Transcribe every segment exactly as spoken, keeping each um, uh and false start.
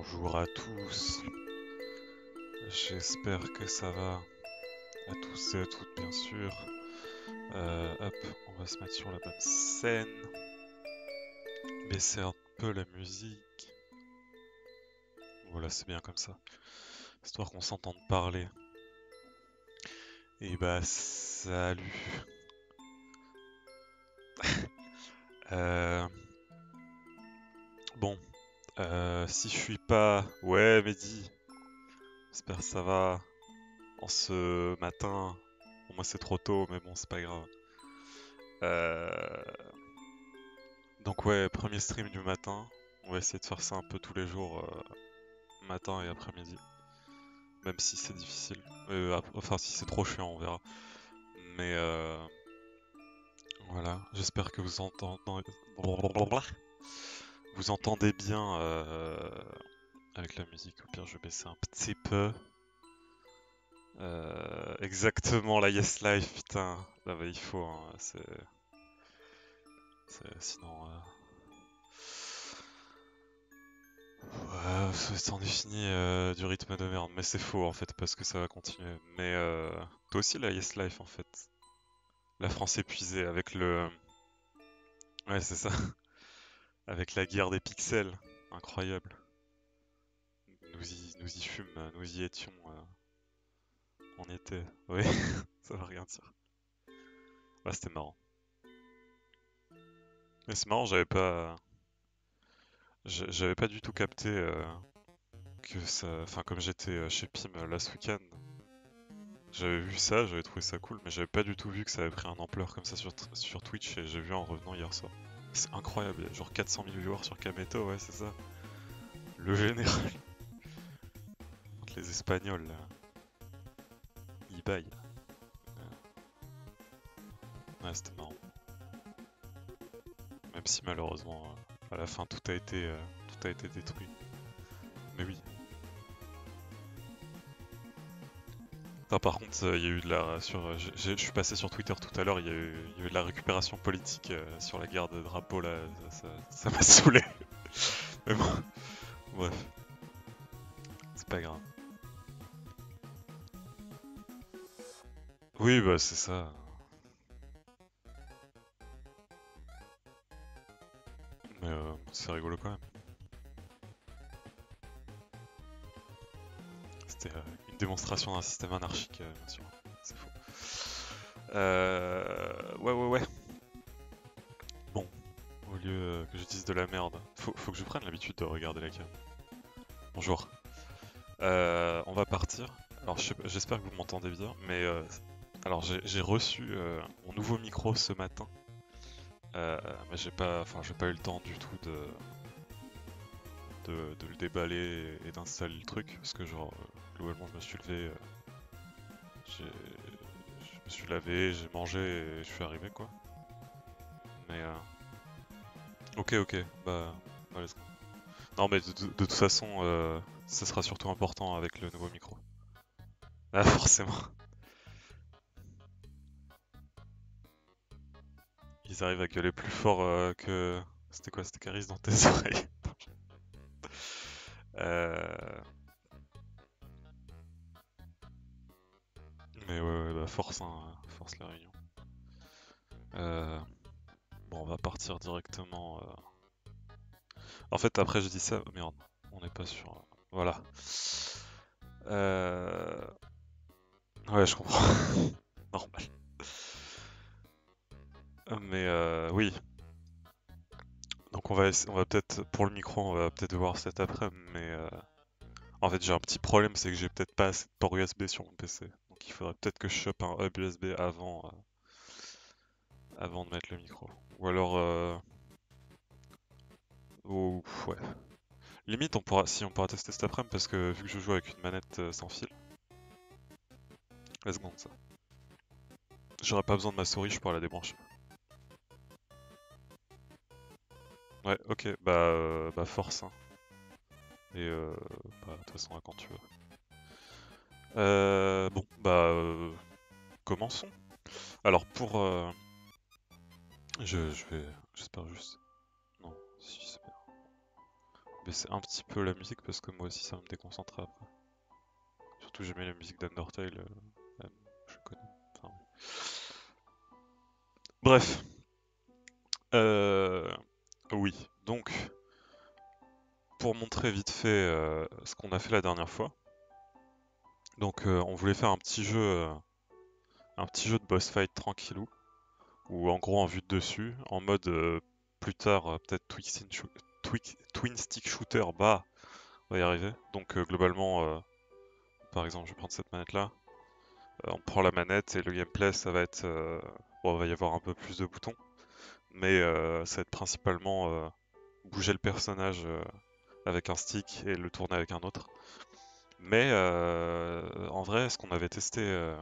Bonjour à tous, j'espère que ça va, à tous et à toutes bien sûr. Euh, hop, on va se mettre sur la bonne scène, baisser un peu la musique. Voilà, c'est bien comme ça, histoire qu'on s'entende parler. Et bah salut. Euh, bon, euh, si je suis pas... Ouais Mehdi, j'espère que ça va en ce matin. Bon, moi c'est trop tôt mais bon c'est pas grave. Euh, Donc ouais, premier stream du matin. On va essayer de faire ça un peu tous les jours, euh, matin et après-midi. Même si c'est difficile. Euh, ap- enfin, si c'est trop chiant, on verra. Mais euh, voilà, j'espère que vous entendez, vous entendez bien euh, avec la musique. Au pire, je vais baisser un petit peu. Euh, exactement, la Yes Life, putain. Là, bah, il faut, hein, c'est, c'est- sinon... euh, Ouais, c'en est fini euh, du rythme de merde, mais c'est faux en fait parce que ça va continuer. Mais euh, toi aussi la Yes Life en fait. La France épuisée avec le... Ouais c'est ça, avec la guerre des pixels. Incroyable. Nous y, nous y fûmes, nous y étions, euh, on y était. Oui, ça va rien dire. Ouais c'était marrant. Mais c'est marrant, j'avais pas... j'a- J'avais pas du tout capté euh, que ça... Enfin comme j'étais euh, chez Pim euh, là ce week-end, j'avais vu ça, j'avais trouvé ça cool, mais j'avais pas du tout vu que ça avait pris un ampleur comme ça sur, t- sur Twitch et j'ai vu en revenant hier soir. C'est incroyable, il y a genre quatre cent mille viewers sur Kameto, ouais, c'est ça. Le général contre les Espagnols, là. Ils baillent. Ouais, c'était marrant. Même si malheureusement, euh, à la fin, tout a été, euh, tout a été détruit. Mais oui. Putain, par contre, euh, il y a eu de la... sur, euh, j'ai- j'ai- je suis passé sur Twitter tout à l'heure, il y, a eu il y a eu de la récupération politique euh, sur la guerre de drapeau, là. Ça ça- ça m'a saoulé. Mais bon, bref, c'est pas grave. Oui, bah c'est ça. Mais euh, c'est rigolo quand même. C'était euh, une démonstration d'un système anarchique, euh, bien sûr. C'est faux. Euh... Ouais, ouais, ouais. Bon, au lieu euh, que je dise de la merde, faut, faut que je prenne l'habitude de regarder la cam. Bonjour. Euh, on va partir. Alors, je sais pas- j'espère que vous m'entendez bien, mais euh, alors j'ai j'ai reçu euh, mon nouveau micro ce matin, euh, mais j'ai pas, enfin, j'ai pas eu le temps du tout de, de, de le déballer et d'installer le truc, parce que genre, euh, globalement, je me suis levé, euh, j'ai, je me suis lavé, j'ai mangé et je suis arrivé quoi. Mais euh, ok, ok, bah, bah, let's go. Non, mais de, de- de toute façon, euh, ça sera surtout important avec le nouveau micro. Ah, forcément. Ils arrivent à gueuler plus fort euh, que. C'était quoi? C'était Caris dans tes oreilles. Euh, Mais ouais, ouais, bah force, hein, force la réunion. Euh, Bon, on va partir directement. euh. En fait, après, je dis ça. Merde, on n'est pas sur. euh, Voilà. Euh... Ouais, je comprends. Normal. Mais euh, oui. Donc on va, essa- on va peut-être, pour le micro, on va peut-être voir cet après, mais euh, en fait j'ai un petit problème, c'est que j'ai peut-être pas assez de port U S B sur mon P C. Donc il faudrait peut-être que je chope un hub U S B avant, euh, avant de mettre le micro. Ou alors, euh, ou- ouais. Limite, on pourra, si on pourra tester cet après-midi, parce que vu que je joue avec une manette euh, sans fil, la seconde ça. J'aurais pas besoin de ma souris, je pourrais la débrancher. Ouais, ok, bah, euh, bah force, hein. Et euh, bah, de toute façon, là, quand tu veux. Euh, bon, bah, euh, commençons. Alors pour, euh, je, je vais, j'espère juste. Non, si c'est bien. baisser un petit peu la musique parce que moi aussi ça va me déconcentrer après. Surtout j'aimais la musique d'Undertale, euh, euh, je connais. Enfin, bref, euh, oui, donc pour montrer vite fait euh, ce qu'on a fait la dernière fois, donc euh, on voulait faire un petit jeu, euh, un petit jeu de boss fight tranquillou, ou en gros en vue de dessus, en mode euh, plus tard euh, peut-être twin, shoo- twi- twin stick shooter, bah on va y arriver. Donc euh, globalement, euh, par exemple je vais prendre cette manette là, euh, on prend la manette et le gameplay ça va être, euh, bon, il va y avoir un peu plus de boutons, mais euh, ça va être principalement euh, bouger le personnage euh, avec un stick et le tourner avec un autre. Mais euh, en vrai, ce qu'on avait testé euh,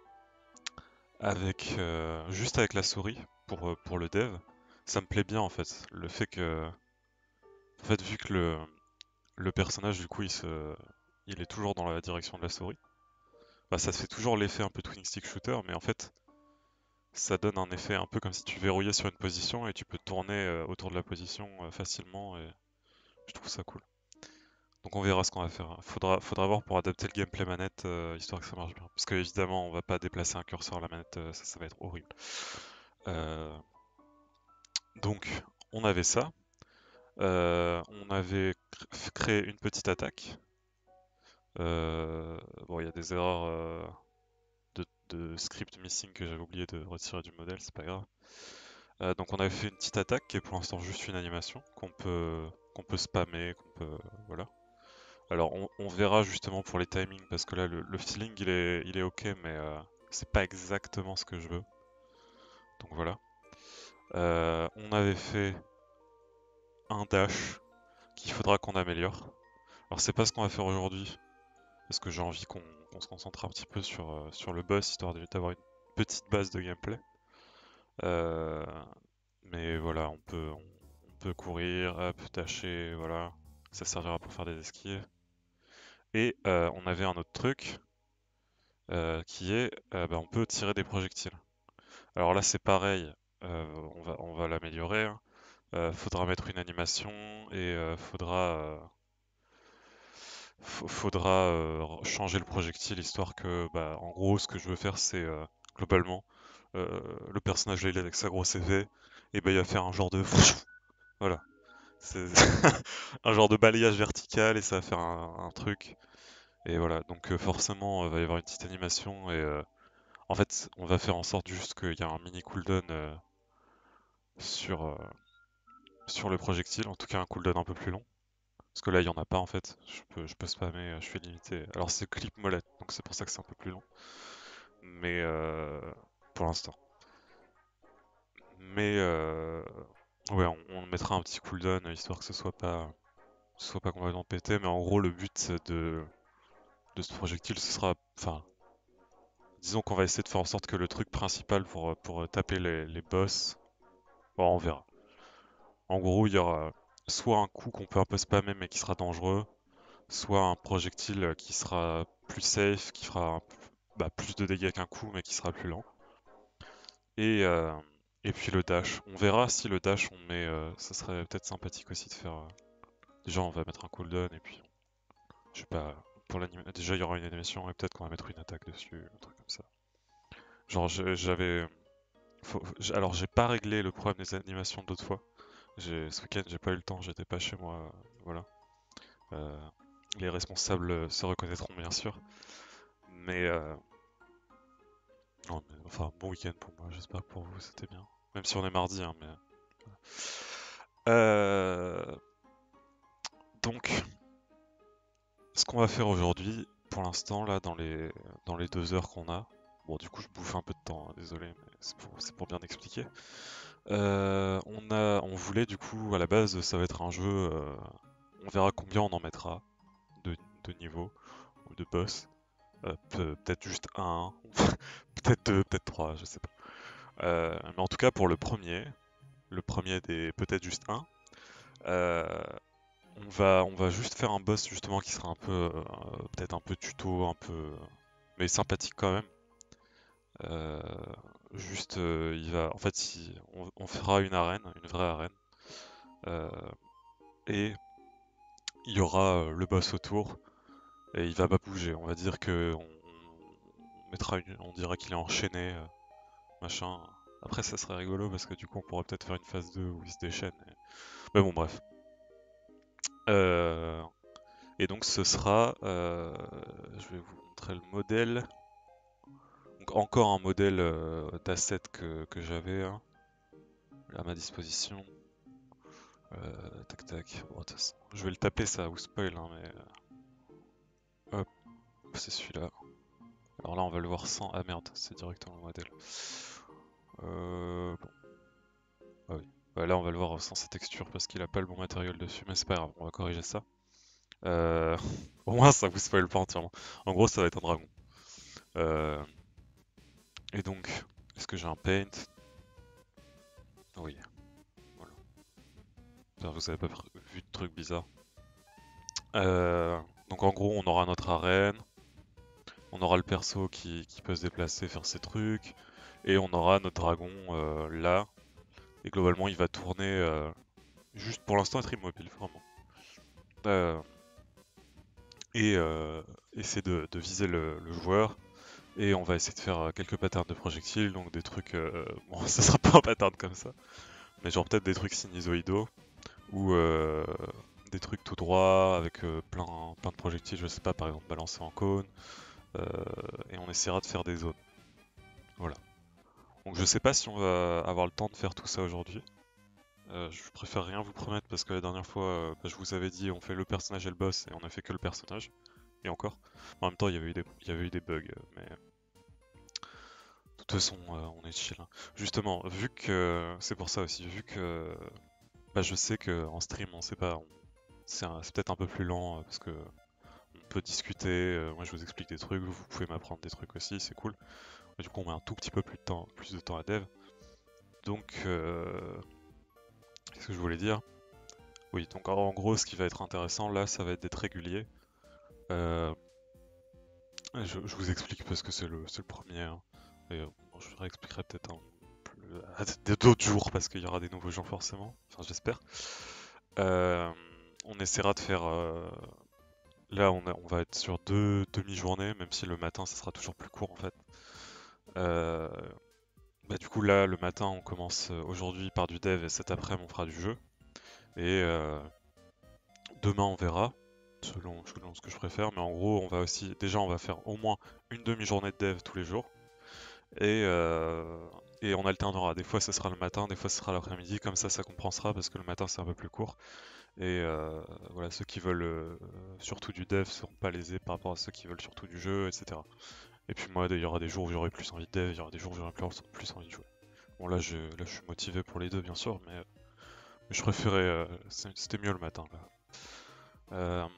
avec euh, juste avec la souris pour, euh, pour le dev, ça me plaît bien en fait. Le fait que, en fait, vu que le, le personnage du coup il se, il est toujours dans la direction de la souris, bah ça se fait toujours l'effet un peu twin stick shooter, mais en fait ça donne un effet un peu comme si tu verrouillais sur une position et tu peux tourner euh, autour de la position euh, facilement et je trouve ça cool. Donc on verra ce qu'on va faire. Faudra, faudra voir pour adapter le gameplay manette, euh, histoire que ça marche bien. Parce que évidemment on va pas déplacer un curseur à la manette, euh, ça, ça va être horrible. Euh, donc on avait ça. Euh, on avait cr- créé une petite attaque. Euh, bon, il y a des erreurs euh, de, de script missing que j'avais oublié de retirer du modèle, c'est pas grave. Euh, donc on avait fait une petite attaque qui est pour l'instant juste une animation qu'on peut qu'on peut spammer, qu'on peut voilà. Alors on, on verra justement pour les timings parce que là le, le feeling il est il est ok mais euh, c'est pas exactement ce que je veux. Donc voilà. Euh, on avait fait un dash qu'il faudra qu'on améliore. Alors c'est pas ce qu'on va faire aujourd'hui parce que j'ai envie qu'on qu'on se concentre un petit peu sur, euh, sur le boss histoire de- d'avoir une petite base de gameplay. Euh, mais voilà, on peut, on, on peut courir, hop, dasher, voilà. Ça servira pour faire des esquives. Et euh, on avait un autre truc euh, qui est, euh, bah, on peut tirer des projectiles. Alors là c'est pareil, euh, on va, on va l'améliorer, hein. Euh, faudra mettre une animation et euh, faudra, euh, F- faudra euh, changer le projectile histoire que, bah, en gros, ce que je veux faire, c'est euh, globalement euh, le personnage là, il est avec sa grosse épée, et ben il va faire un genre de voilà, c'est un genre de balayage vertical et ça va faire un, un truc. Et voilà, donc euh, forcément, il va y avoir une petite animation et euh, en fait, on va faire en sorte juste qu'il y a un mini cooldown euh, sur euh, sur le projectile, en tout cas un cooldown un peu plus long. Parce que là, il y en a pas en fait. Je peux, je peux spammer, euh, je suis limité. Alors c'est clip molette, donc c'est pour ça que c'est un peu plus long. Mais euh, pour l'instant. Mais euh, ouais, on, on mettra un petit cooldown histoire que ce soit pas, ce soit pas complètement pété. Mais en gros, le but de, de ce projectile, ce sera, enfin, disons qu'on va essayer de faire en sorte que le truc principal pour, pour taper les, les boss, bon, on verra. En gros, il y aura soit un coup qu'on peut un peu spammer mais qui sera dangereux, soit un projectile qui sera plus safe, qui fera un- bah, plus de dégâts qu'un coup mais qui sera plus lent. Et, euh, et puis le dash. On verra si le dash on met. Euh, ça serait peut-être sympathique aussi de faire. euh, Déjà on va mettre un cooldown et puis je sais pas. Pour l'anima- Déjà il y aura une animation et peut-être qu'on va mettre une attaque dessus, un truc comme ça. Genre j'ai- j'avais. faut- j'- Alors j'ai pas réglé le problème des animations d'autres fois. J'ai- Ce week-end j'ai pas eu le temps, j'étais pas chez moi. euh, Voilà. Euh, les responsables euh, se reconnaîtront bien sûr. Mais euh, non, mais enfin bon week-end pour moi, j'espère que pour vous c'était bien. Même si on est mardi, hein, mais. Euh, Donc, ce qu'on va faire aujourd'hui, pour l'instant, là, dans les, dans les deux heures qu'on a, bon, du coup, je bouffe un peu de temps, hein, désolé, mais c'est pour, c'est pour bien expliquer. Euh, on a, on voulait, du coup, à la base, ça va être un jeu, euh, on verra combien on en mettra de, de niveaux ou de boss. Euh, pe- peut-être juste un, peut-être deux, peut-être trois, je sais pas. Euh, mais en tout cas, pour le premier, le premier des peut-être juste un, euh, On va, on va juste faire un boss justement qui sera un peu, euh, peut-être un peu tuto, un peu, mais sympathique quand même. Euh, juste, euh, il va, en fait, il- on, on fera une arène, une vraie arène, euh, et il y aura euh, le boss autour et il va pas bouger. On va dire que on, on mettra une, on dira qu'il est enchaîné, euh, machin. Après, ça serait rigolo parce que du coup, on pourrait peut-être faire une phase deux où il se déchaîne. et- Mais bon, bref. Euh, Et donc, ce sera. euh, Je vais vous montrer le modèle. Donc, encore un modèle euh, d'asset que, que j'avais hein, à ma disposition. Euh, tac tac. Bon, de toute façon, je vais le taper, ça va vous spoil, hein, mais. euh, Hop, c'est celui-là. Alors là, on va le voir sans. Ah merde, c'est directement le modèle. Euh, bon. Ah oui. Ouais, là, on va le voir sans sa texture parce qu'il a pas le bon matériel dessus, mais c'est pas grave, on va corriger ça. Euh... Au moins, ça vous spoil pas entièrement. En gros, ça va être un dragon. Euh... Et donc, est-ce que j'ai un paint? Oui, voilà. J'espère que vous avez pas vu de trucs bizarres. Euh... Donc en gros, on aura notre arène, on aura le perso qui, qui peut se déplacer, faire ses trucs, et on aura notre dragon euh, là. Et globalement, il va tourner, euh, juste pour l'instant être immobile, vraiment. Euh, et euh, essayer de, de viser le, le joueur. Et on va essayer de faire euh, quelques patterns de projectiles, donc des trucs. euh, Bon, ça sera pas un pattern comme ça, mais genre peut-être des trucs sinusoïdaux ou euh, des trucs tout droit avec euh, plein, plein de projectiles, je sais pas, par exemple balancer en cône. euh, et on essaiera de faire des zones. Voilà. Donc je sais pas si on va avoir le temps de faire tout ça aujourd'hui. Euh, je préfère rien vous promettre parce que la dernière fois, euh, bah, je vous avais dit on fait le personnage et le boss et on a fait que le personnage. Et encore. En même temps, il y avait eu des, il y avait eu des bugs, euh, mais de toute façon, euh, on est chill, hein. Justement, vu que c'est pour ça aussi, vu que bah, je sais que en stream, on sait pas, on- c'est un- c'est peut-être un peu plus lent euh, parce que on peut discuter. euh, moi, je vous explique des trucs, vous pouvez m'apprendre des trucs aussi, c'est cool. Mais du coup, on met un tout petit peu plus de temps, plus de temps à dev. Donc, euh, qu'est-ce que je voulais dire? Oui, donc en gros, ce qui va être intéressant là, ça va être d'être régulier. Euh, je, je vous explique parce que c'est le, c'est le premier, hein. Et euh, bon, je réexpliquerai peut-être un plus- à d- d'autres jours parce qu'il y aura des nouveaux gens forcément. Enfin, j'espère. Euh, on essaiera de faire. euh, Là, on, a- on va être sur deux demi-journées, même si le matin, ça sera toujours plus court en fait. Euh, Bah, du coup, là, le matin, on commence euh, aujourd'hui par du dev et cet après-midi, on fera du jeu. Et euh, demain, on verra, selon, selon ce que je préfère. Mais en gros, on va aussi. Déjà, on va faire au moins une demi-journée de dev tous les jours. Et, euh, et on alternera. Des fois, ce sera le matin, des fois, ce sera l'après-midi. Comme ça, ça compensera parce que le matin, c'est un peu plus court. Et euh, voilà, ceux qui veulent euh, surtout du dev seront pas lésés par rapport à ceux qui veulent surtout du jeu, et cetera. Et puis moi, il y aura des jours où j'aurai plus envie de dev, il y aura des jours où j'aurai plus, plus envie de jouer. Bon, là je, là, je suis motivé pour les deux, bien sûr, mais, mais je préférais. euh, c'est- C'était mieux le matin, là. Euh,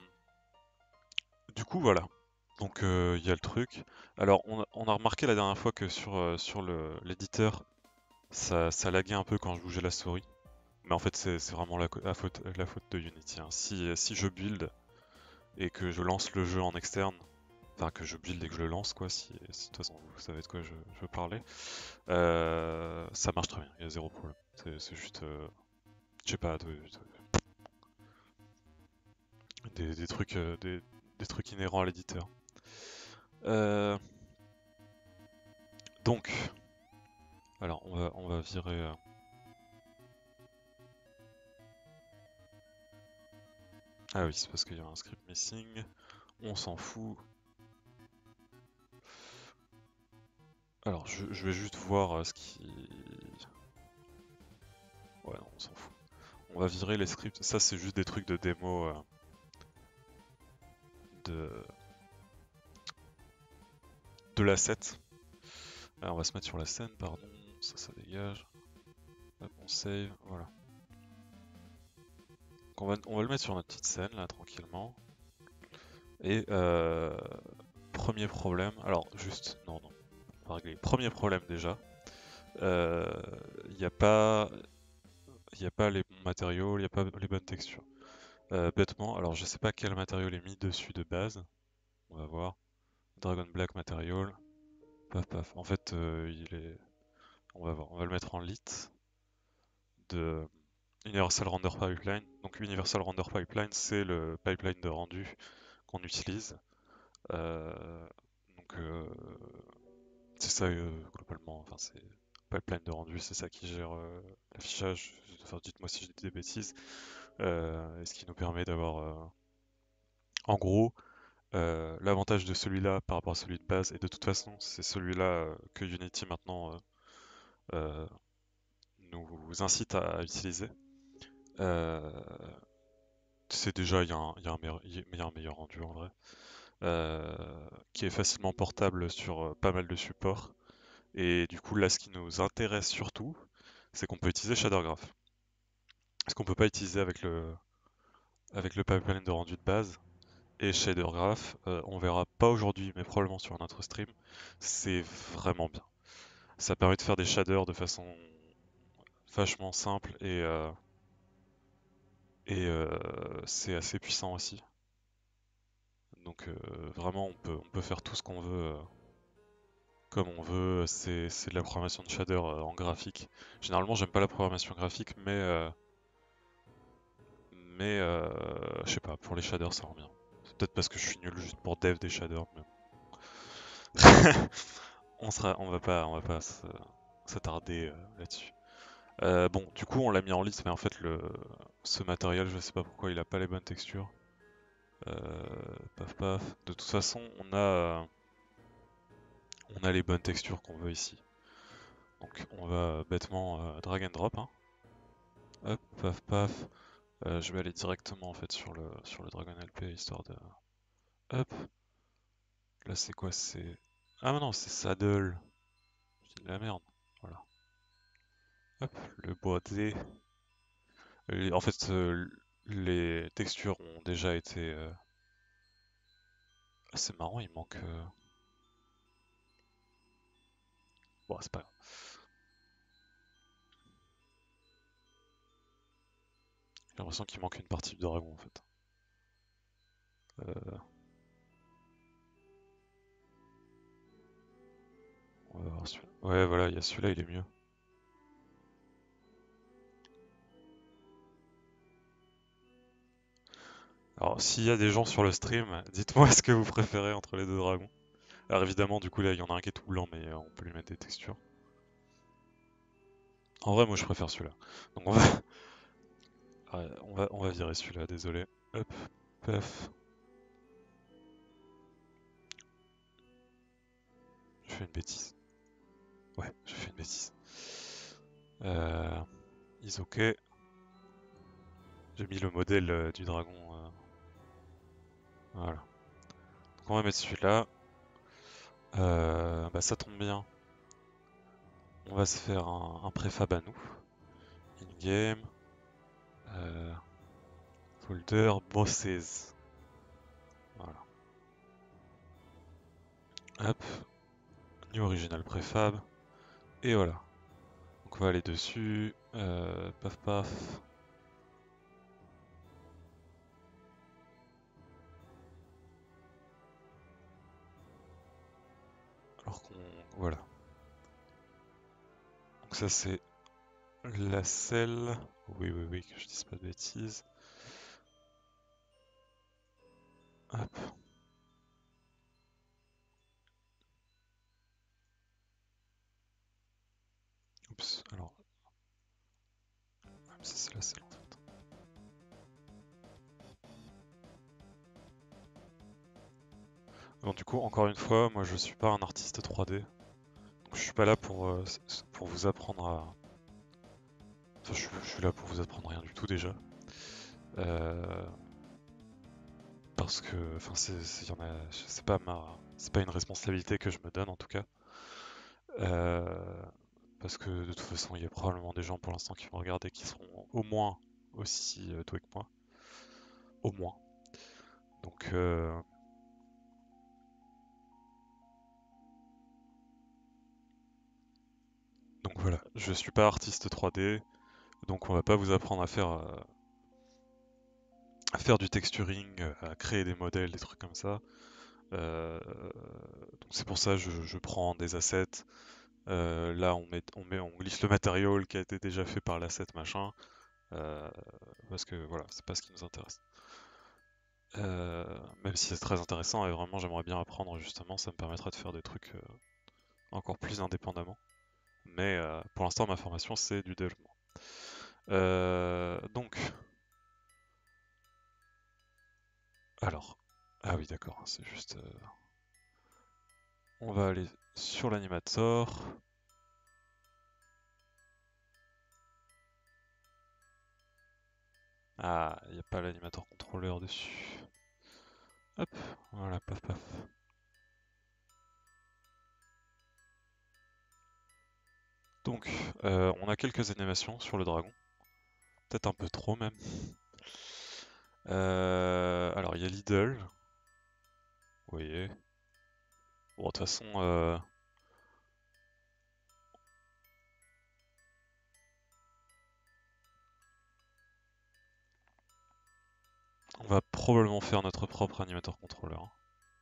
du coup, voilà. Donc, euh, il y a le truc. Alors, on a, on a remarqué la dernière fois que sur, euh, sur le- l'éditeur, ça, ça laguait un peu quand je bougeais la souris. Mais en fait, c'est c'est vraiment la, co- la faute, la faute de Unity, hein. Si, si je build et que je lance le jeu en externe, enfin que je build et que je le lance, quoi, si, si de toute façon vous savez de quoi je, je veux parler, euh, ça marche très bien, il y a zéro problème. C'est c'est juste, euh, je sais pas, de- de- des, des trucs, euh, des, des trucs inhérents à l'éditeur. Euh, donc, alors on va, on va virer. euh, Ah oui, c'est parce qu'il y a un script missing. On s'en fout. Alors, je, je vais juste voir euh, ce qui. Ouais, non, on s'en fout. On va virer les scripts. Ça, c'est juste des trucs de démo euh, de, de l'asset. Alors, on va se mettre sur la scène, pardon. Ça, ça dégage. Hop, on save, voilà. Donc, on va, on va le mettre sur notre petite scène, là, tranquillement. Et, euh, premier problème. Alors, juste, non, non. On va régler. Premier problème, déjà. Il n'y a pas. Il a pas les bons matériaux, il n'y a pas les bonnes textures. Euh, bêtement, alors je sais pas quel matériau est mis dessus de base. On va voir. Dragon Black Material. Paf paf. En fait, euh, il est. On va voir. On va le mettre en lit de Universal Render Pipeline. Donc Universal Render Pipeline, c'est le pipeline de rendu qu'on utilise. Euh, donc euh, c'est ça euh, globalement. Enfin c'est pipeline de rendu, c'est ça qui gère euh, l'affichage. Enfin dites-moi si je dis des bêtises. Euh, et ce qui nous permet d'avoir, euh, en gros, euh, l'avantage de celui-là par rapport à celui de base. Et de toute façon, c'est celui-là euh, que Unity maintenant euh, euh, nous incite à, à utiliser. Euh, c'est déjà, il y, a un- il y a un meilleur il y a un meilleur rendu en vrai, euh, qui est facilement portable sur euh, pas mal de supports. Et du coup, là, ce qui nous intéresse surtout, c'est qu'on peut utiliser Shadergraph. Ce qu'on peut pas utiliser avec le, avec le pipeline de rendu de base. Et Shadergraph, euh, on verra pas aujourd'hui, mais probablement sur un autre stream, c'est vraiment bien. Ça permet de faire des shaders de façon vachement simple et, euh, et euh, c'est assez puissant aussi. Donc euh, vraiment, on peut, on peut faire tout ce qu'on veut euh, comme on veut. C'est c'est de la programmation de shader euh, en graphique. Généralement, j'aime pas la programmation graphique, mais euh, mais euh, je sais pas, pour les shaders, ça rend bien. C'est peut-être parce que je suis nul juste pour dev des shaders, mais on sera, on va pas, on va pas se- s'attarder euh, là-dessus. Euh, bon, du coup, on l'a mis en liste, mais en fait, le ce matériel, je sais pas pourquoi il a pas les bonnes textures. Euh, paf paf. De toute façon, on a euh, on a les bonnes textures qu'on veut ici. Donc, on va bêtement euh, drag and drop, hein. Hop, paf paf. Euh, je vais aller directement en fait sur le sur le Dragon L P histoire de. Hop. Là c'est quoi? C'est. Ah mais non, c'est Saddle. Je dis de la merde. Voilà. Hop, le boîtier. Les- En fait, euh, les textures ont déjà été. euh, Ah, c'est marrant, il manque. euh, Bon, c'est pas grave. J'ai l'impression qu'il manque une partie du dragon en fait. Euh, On va voir celui-là. Ouais, voilà, il y a celui-là, il est mieux. Alors, s'il y a des gens sur le stream, dites-moi ce que vous préférez entre les deux dragons. Alors évidemment, du coup là, il y en a un qui est tout blanc, mais euh, on peut lui mettre des textures. En vrai, moi je préfère celui-là. Donc on va, ouais, on va, on va virer celui-là, désolé. Hop, paf. Je fais une bêtise. Ouais, je fais une bêtise. Euh, is ok. J'ai mis le modèle euh, du dragon. euh, Voilà. Donc on va mettre celui-là. Euh, bah ça tombe bien. On va se faire un, un préfab à nous. In-game. Euh, folder bosses. Voilà. Hop. New original préfab. Et voilà. Donc on va aller dessus. Euh, paf paf. Alors qu'on. Voilà. Donc ça c'est la selle. Oui, oui, oui, que je dise pas de bêtises. Hop. Oups. Alors. Ça c'est la selle en fait. Bon, du coup, encore une fois, moi je suis pas un artiste trois D. Donc je suis pas là pour, euh, pour vous apprendre à. Enfin, je, je suis là pour vous apprendre rien du tout déjà. Euh, parce que, enfin, c'est c'est- y en a, c'est pas ma, c'est pas une responsabilité que je me donne en tout cas. Euh, parce que de toute façon, il y a probablement des gens pour l'instant qui vont regarder qui seront au moins aussi euh, doués que moi. Au moins. Donc, euh, donc voilà, je suis pas artiste trois D, donc on va pas vous apprendre à faire, euh, à faire du texturing, euh, à créer des modèles, des trucs comme ça. Euh, donc c'est pour ça que je, je prends des assets. Euh, là, on met, on met, on glisse le matériau qui a été déjà fait par l'asset machin. euh, parce que voilà, c'est pas ce qui nous intéresse. Euh, Même si c'est très intéressant et vraiment j'aimerais bien apprendre justement, ça me permettra de faire des trucs euh, encore plus indépendamment. Mais euh, pour l'instant, ma formation c'est du développement. Euh, donc, alors, ah oui, d'accord, c'est juste. euh, On va aller sur l'animator. Ah, il n'y a pas l'animator contrôleur dessus. Hop, voilà, paf paf. Donc, euh, on a quelques animations sur le dragon. Peut-être un peu trop même. Euh, alors, il y a Lidl. Vous voyez. Bon, de toute façon, euh, on va probablement faire notre propre animator contrôleur.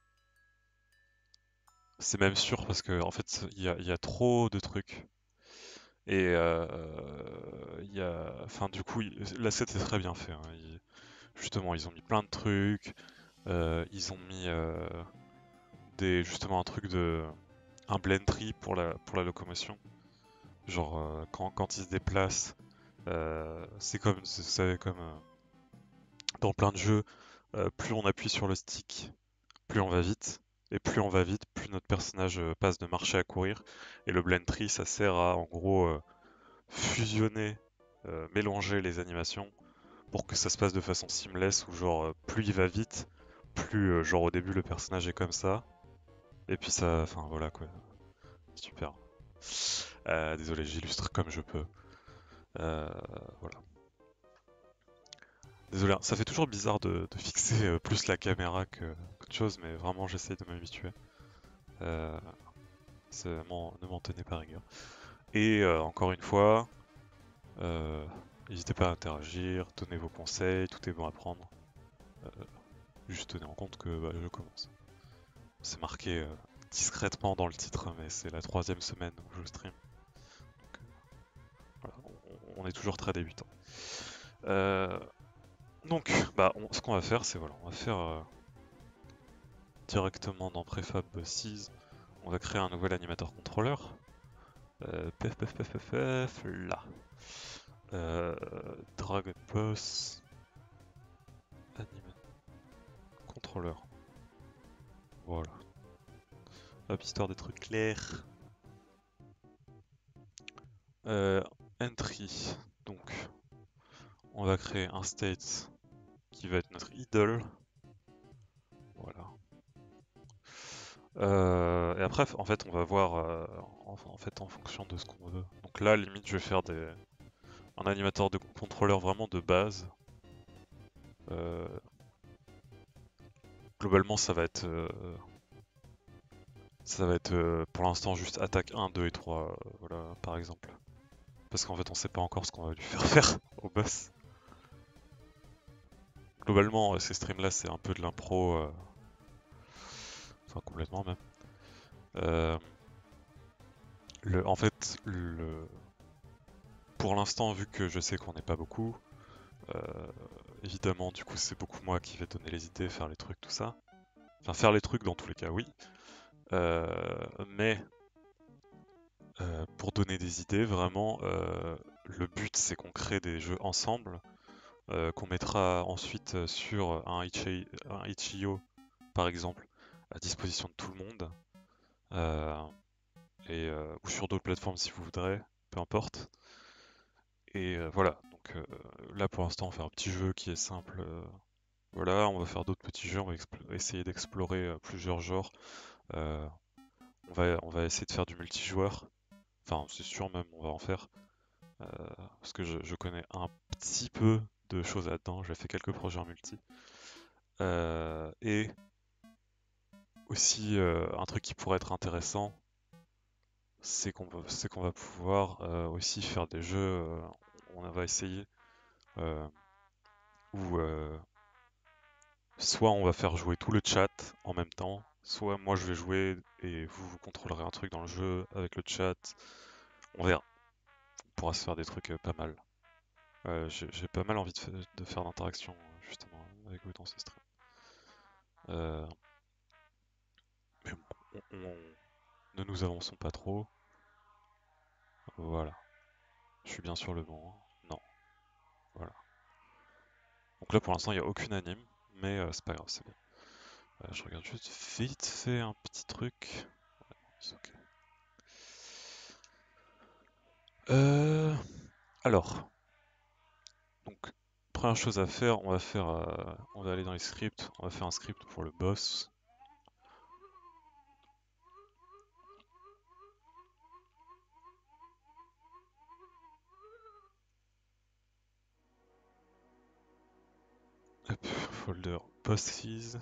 C'est même sûr parce que en fait, il y a, il y a trop de trucs. Et euh, il y a, enfin, du coup, il- l'asset est très bien fait, hein. Il- justement, ils ont mis plein de trucs. Euh, ils ont mis euh, des, justement un truc de, un blend tree pour la, pour la locomotion. Genre euh, quand, quand ils se déplacent, euh, c'est comme, vous savez, comme euh, dans plein de jeux, euh, plus on appuie sur le stick, plus on va vite. Et plus on va vite, plus notre personnage euh, passe de marcher à courir. Et le blend tree, ça sert à, en gros, euh, fusionner, euh, mélanger les animations pour que ça se passe de façon seamless où genre euh, plus il va vite, plus euh, genre au début le personnage est comme ça, et puis ça, enfin voilà quoi, super. Euh, désolé, j'illustre comme je peux. Euh, voilà. Désolé, hein, ça fait toujours bizarre de, de fixer euh, plus la caméra que qu'autre chose, mais vraiment j'essaie de m'habituer. Euh, c'est vraiment- ne m'en tenez pas rigueur. Et euh, encore une fois, euh, n'hésitez pas à interagir, donnez vos conseils, tout est bon à prendre. Euh, Juste tenez en compte que bah, je commence. C'est marqué euh, discrètement dans le titre, mais c'est la troisième semaine où je stream. Donc, voilà, on, on est toujours très débutant. Euh, donc, bah, on- ce qu'on va faire, c'est voilà, on va faire euh, directement dans Prefab six, on va créer un nouvel animateur contrôleur. Euh, pef, pef, pef, pef, pef, là. Euh, Dragon Boss animateur contrôleur. Voilà. Hop, histoire d'être clair. Euh, Entry. Donc, on va créer un state qui va être notre idle. Voilà. Euh, et après, en fait, on va voir euh, en, en fait, en fonction de ce qu'on veut. Donc là, limite, je vais faire des, un animateur de contrôleur vraiment de base. Euh, Globalement, ça va être, euh, ça va être euh, pour l'instant juste attaque un, deux et trois, euh, voilà, par exemple. Parce qu'en fait, on sait pas encore ce qu'on va lui faire faire au boss. Globalement, euh, ces streams-là, c'est un peu de l'impro, euh, enfin complètement même. Euh, le, en fait, le, pour l'instant, vu que je sais qu'on n'est pas beaucoup, euh, évidemment, du coup, c'est beaucoup moi qui vais donner les idées, faire les trucs, tout ça. Enfin, faire les trucs dans tous les cas, oui. Euh, mais euh, pour donner des idées, vraiment, euh, le but c'est qu'on crée des jeux ensemble, euh, qu'on mettra ensuite sur un, itch- un itch point i o, par exemple, à disposition de tout le monde, euh, et, euh, ou sur d'autres plateformes si vous voudrez, peu importe. Et euh, voilà, donc euh, là pour l'instant on fait un petit jeu qui est simple. euh, Voilà, on va faire d'autres petits jeux, on va essayer d'explorer euh, plusieurs genres. Euh, on va, on va essayer de faire du multijoueur. Enfin, c'est sûr même, on va en faire. Euh, Parce que je, je connais un petit peu de choses là-dedans. J'ai fait quelques projets en multi. Euh, et aussi, euh, un truc qui pourrait être intéressant, c'est qu'on va, c'est qu'on va pouvoir euh, aussi faire des jeux. Euh, on va essayer euh, où euh, soit on va faire jouer tout le chat en même temps, soit moi je vais jouer et vous, vous contrôlerez un truc dans le jeu avec le chat. On verra. On pourra se faire des trucs euh, pas mal. Euh, j'ai j'ai pas mal envie de, fa- de faire d'interaction justement avec vous dans ce stream. Euh, mais bon, on- on- ne nous avançons pas trop. Voilà. Je suis bien sur le banc, hein. Non. Voilà. Donc là pour l'instant il n'y a aucune anime, mais euh, c'est pas grave, c'est bien. Euh, je regarde juste vite fait un petit truc. C'est ok. Euh, alors, donc première chose à faire, on va faire, euh, on va aller dans les scripts, on va faire un script pour le boss. Hop, folder bosses.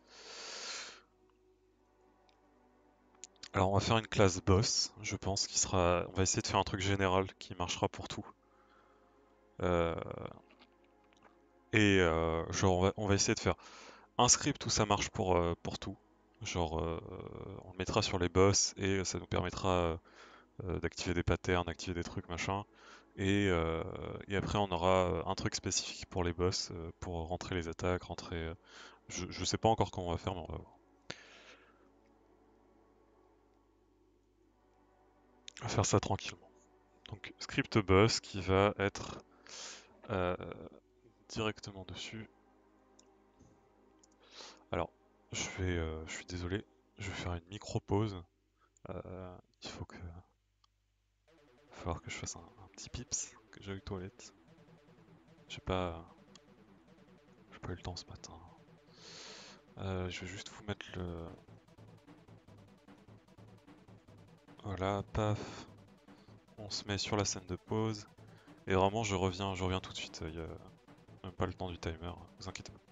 Alors on va faire une classe boss, je pense, qui sera, on va essayer de faire un truc général qui marchera pour tout. Euh, et euh, genre on va, on va essayer de faire un script où ça marche pour, euh, pour tout. Genre euh, on le mettra sur les boss et ça nous permettra euh, d'activer des patterns, d'activer des trucs machin. Et, euh, et après on aura euh, un truc spécifique pour les boss euh, pour rentrer les attaques, rentrer. euh, Je, je sais pas encore comment on va faire, mais on va voir. On va faire ça tranquillement. Donc script boss qui va être euh, directement dessus. Alors, je vais, euh, je suis désolé, je vais faire une micro pause. Euh, il faut que, va falloir que je fasse un, un petit pips, que j'aille aux toilettes. J'ai pas, j'ai pas eu le temps ce matin. Euh, je vais juste vous mettre le, voilà, paf. On se met sur la scène de pause et vraiment je reviens, je reviens tout de suite. Il y a même pas le temps du timer, vous inquiétez pas.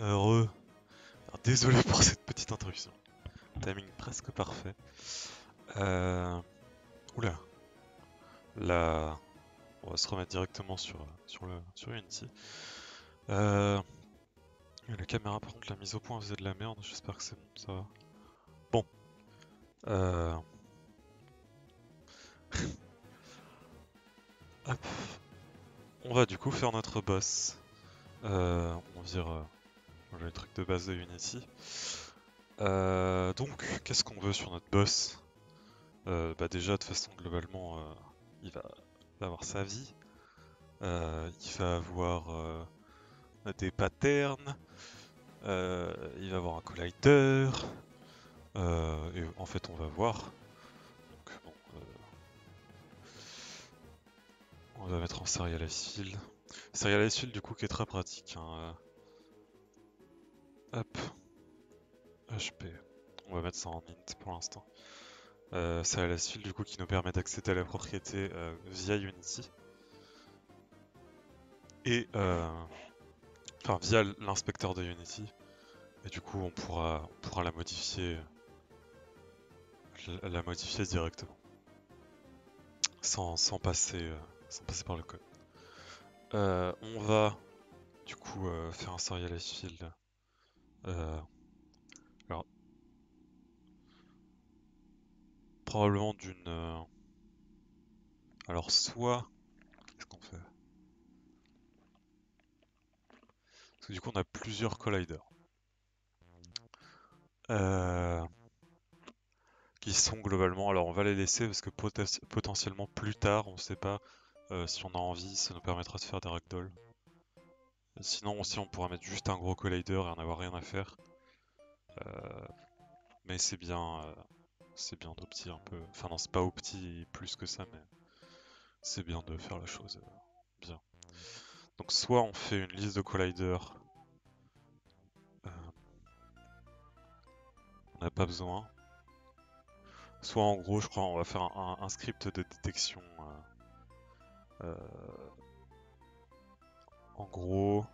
Heureux. Alors, désolé pour cette petite introduction. Timing presque parfait. Euh... Oula. Là, on va se remettre directement sur, sur, le, sur Unity. Euh... La caméra, par contre, la mise au point faisait de la merde. J'espère que c'est bon, ça va. Bon. Euh... Hop. On va du coup faire notre boss. Euh, on vire euh, les trucs de base de Unity. Euh, donc, qu'est-ce qu'on veut sur notre boss? euh, bah Déjà, de façon globalement, euh, il, va, il va avoir sa vie. Euh, il va avoir euh, des patterns. Euh, il va avoir un collider. Euh, et en fait, on va voir. Donc, bon, euh, on va mettre en serialize field. Serialize field, du coup, qui est très pratique. Hein. Hop. H P. On va mettre ça en int pour l'instant. Euh, serialize field, du coup, qui nous permet d'accéder à la propriété euh, via Unity. Et euh, enfin via l'inspecteur de Unity, et du coup on pourra, on pourra la modifier la, la modifier directement sans, sans, passer, euh, sans passer par le code. Euh, on va du coup euh, faire un serialize field. Euh, alors probablement d'une euh, alors soit qu'est-ce qu'on fait? Parce que du coup on a plusieurs colliders. Euh, qui sont globalement, alors on va les laisser parce que poten potentiellement plus tard, on sait pas euh, si on a envie, ça nous permettra de faire des ragdoll. Sinon aussi on pourra mettre juste un gros collider et en avoir rien à faire. Euh, mais c'est bien, euh, c'est bien d'opti un peu. Enfin non, c'est pas opti plus que ça, mais c'est bien de faire la chose euh, bien. Donc soit on fait une liste de colliders, euh, on n'a pas besoin. Soit en gros, je crois, on va faire un, un script de détection. Euh, euh, en gros,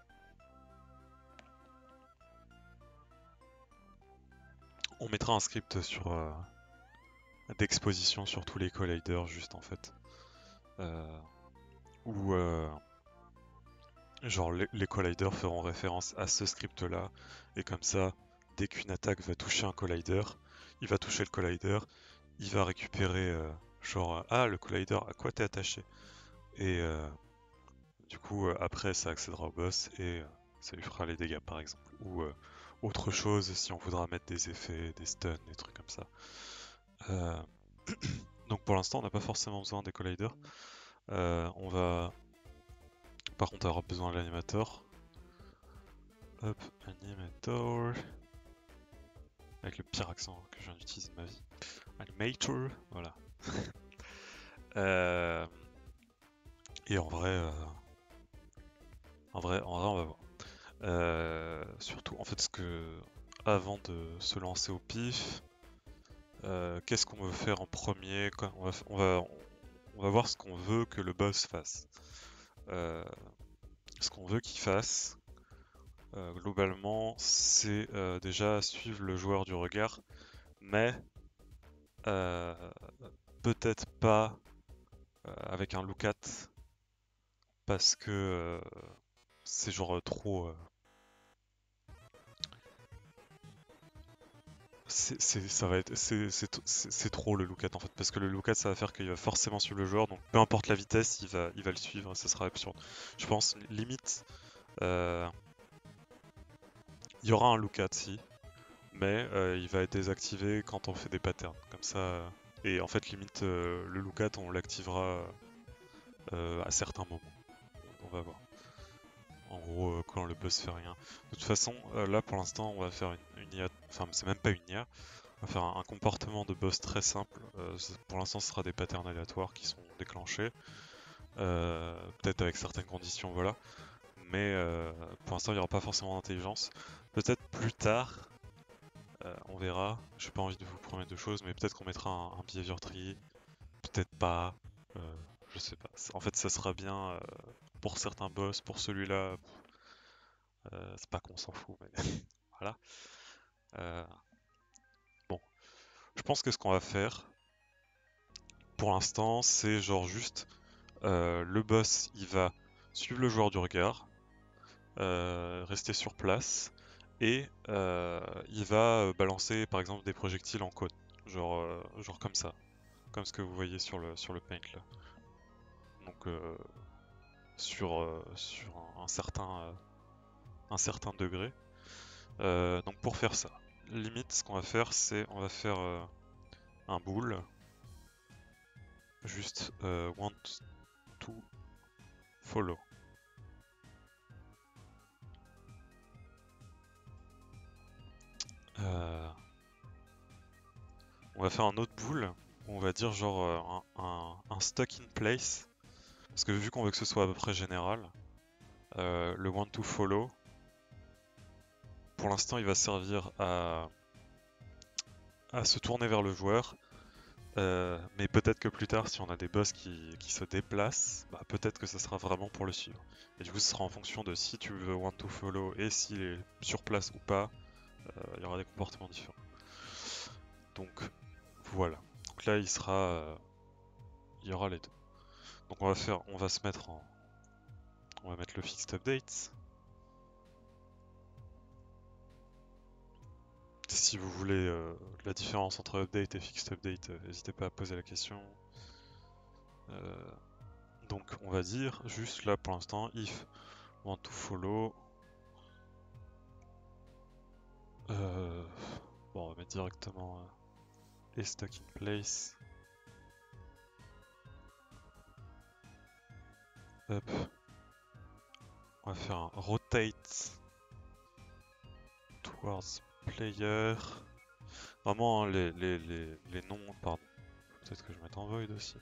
on mettra un script sur euh, d'exposition sur tous les colliders, juste en fait. Euh, où euh, genre les, les colliders feront référence à ce script là, et comme ça, dès qu'une attaque va toucher un collider, il va toucher le collider, il va récupérer euh, genre ah le collider à quoi t'es attaché, et euh, du coup euh, après ça accédera au boss et euh, ça lui fera les dégâts par exemple, ou euh, autre chose si on voudra mettre des effets, des stuns, des trucs comme ça. Euh, donc pour l'instant on n'a pas forcément besoin des colliders. Euh, on va par contre avoir besoin de l'animator. Hop, animator. Avec le pire accent que je viens d'utiliser de ma vie. Animator, voilà. euh... Et en vrai, euh... en vrai, en vrai, on va voir. Euh... Surtout, en fait, ce que avant de se lancer au pif, euh... qu'est-ce qu'on veut faire en premier? on va, on va, on va voir ce qu'on veut que le boss fasse. Euh... Ce qu'on veut qu'il fasse, euh, globalement, c'est euh, déjà suivre le joueur du regard, mais euh, peut-être pas euh, avec un look at, parce que euh, c'est genre euh, trop. Euh, c'est, c'est- ça va être, c'est, c'est, c'est- c'est trop le look at en fait, parce que le look at ça va faire qu'il va forcément suivre le joueur, donc peu importe la vitesse, il va, il va le suivre, ça sera absurde. Je pense limite, euh, il y aura un look at si, mais euh, il va être désactivé quand on fait des patterns, comme ça. euh, Et en fait, limite, euh, le look at on l'activera euh, à certains moments. On va voir. En gros, euh, quand le boss fait rien. De toute façon, euh, là pour l'instant, on va faire une, une I A. Enfin, c'est même pas une I A. On va faire un, un comportement de boss très simple. Euh, pour l'instant, ce sera des patterns aléatoires qui sont déclenchés. Euh, Peut-être avec certaines conditions, voilà. Mais euh, pour l'instant, il n'y aura pas forcément d'intelligence. Peut-être plus tard, euh, on verra. Je n'ai pas envie de vous promettre de choses, mais peut-être qu'on mettra un, un behavior tree. Peut-être pas. Euh, je sais pas. En fait, ça sera bien euh, pour certains boss, pour celui-là. Euh, c'est pas qu'on s'en fout, mais voilà. Euh, bon, je pense que ce qu'on va faire pour l'instant, c'est genre juste euh, le boss, il va suivre le joueur du regard, euh, rester sur place, et euh, il va euh, balancer par exemple des projectiles en cône, genre, euh, genre comme ça, comme ce que vous voyez sur le, sur le paint là. Donc euh, sur, euh, sur un, un certain, euh, un certain degré. Euh, donc pour faire ça, limite ce qu'on va faire c'est on va faire euh, un boule, juste euh, want to follow. Euh, on va faire un autre boule où on va dire genre euh, un, un, un stuck in place. Parce que vu qu'on veut que ce soit à peu près général, euh, le want to follow, pour l'instant il va servir à, à se tourner vers le joueur. Euh, mais peut-être que plus tard, si on a des boss qui, qui se déplacent, bah, peut-être que ça sera vraiment pour le suivre. Et du coup, ce sera en fonction de si tu veux want to follow et s'il est sur place ou pas, euh, il y aura des comportements différents. Donc voilà. Donc là, il sera, euh, il y aura les deux. Donc on va faire, on va se mettre en, on va mettre le fixed update. Si vous voulez euh, la différence entre update et fixed update, euh, n'hésitez pas à poser la question. Euh, donc on va dire juste là pour l'instant if want to follow. Euh, bon, on va mettre directement euh, et stuck in place. Hop. On va faire un rotate towards player. Vraiment, hein, les, les, les, les noms, pardon. Peut-être que je mette en void aussi.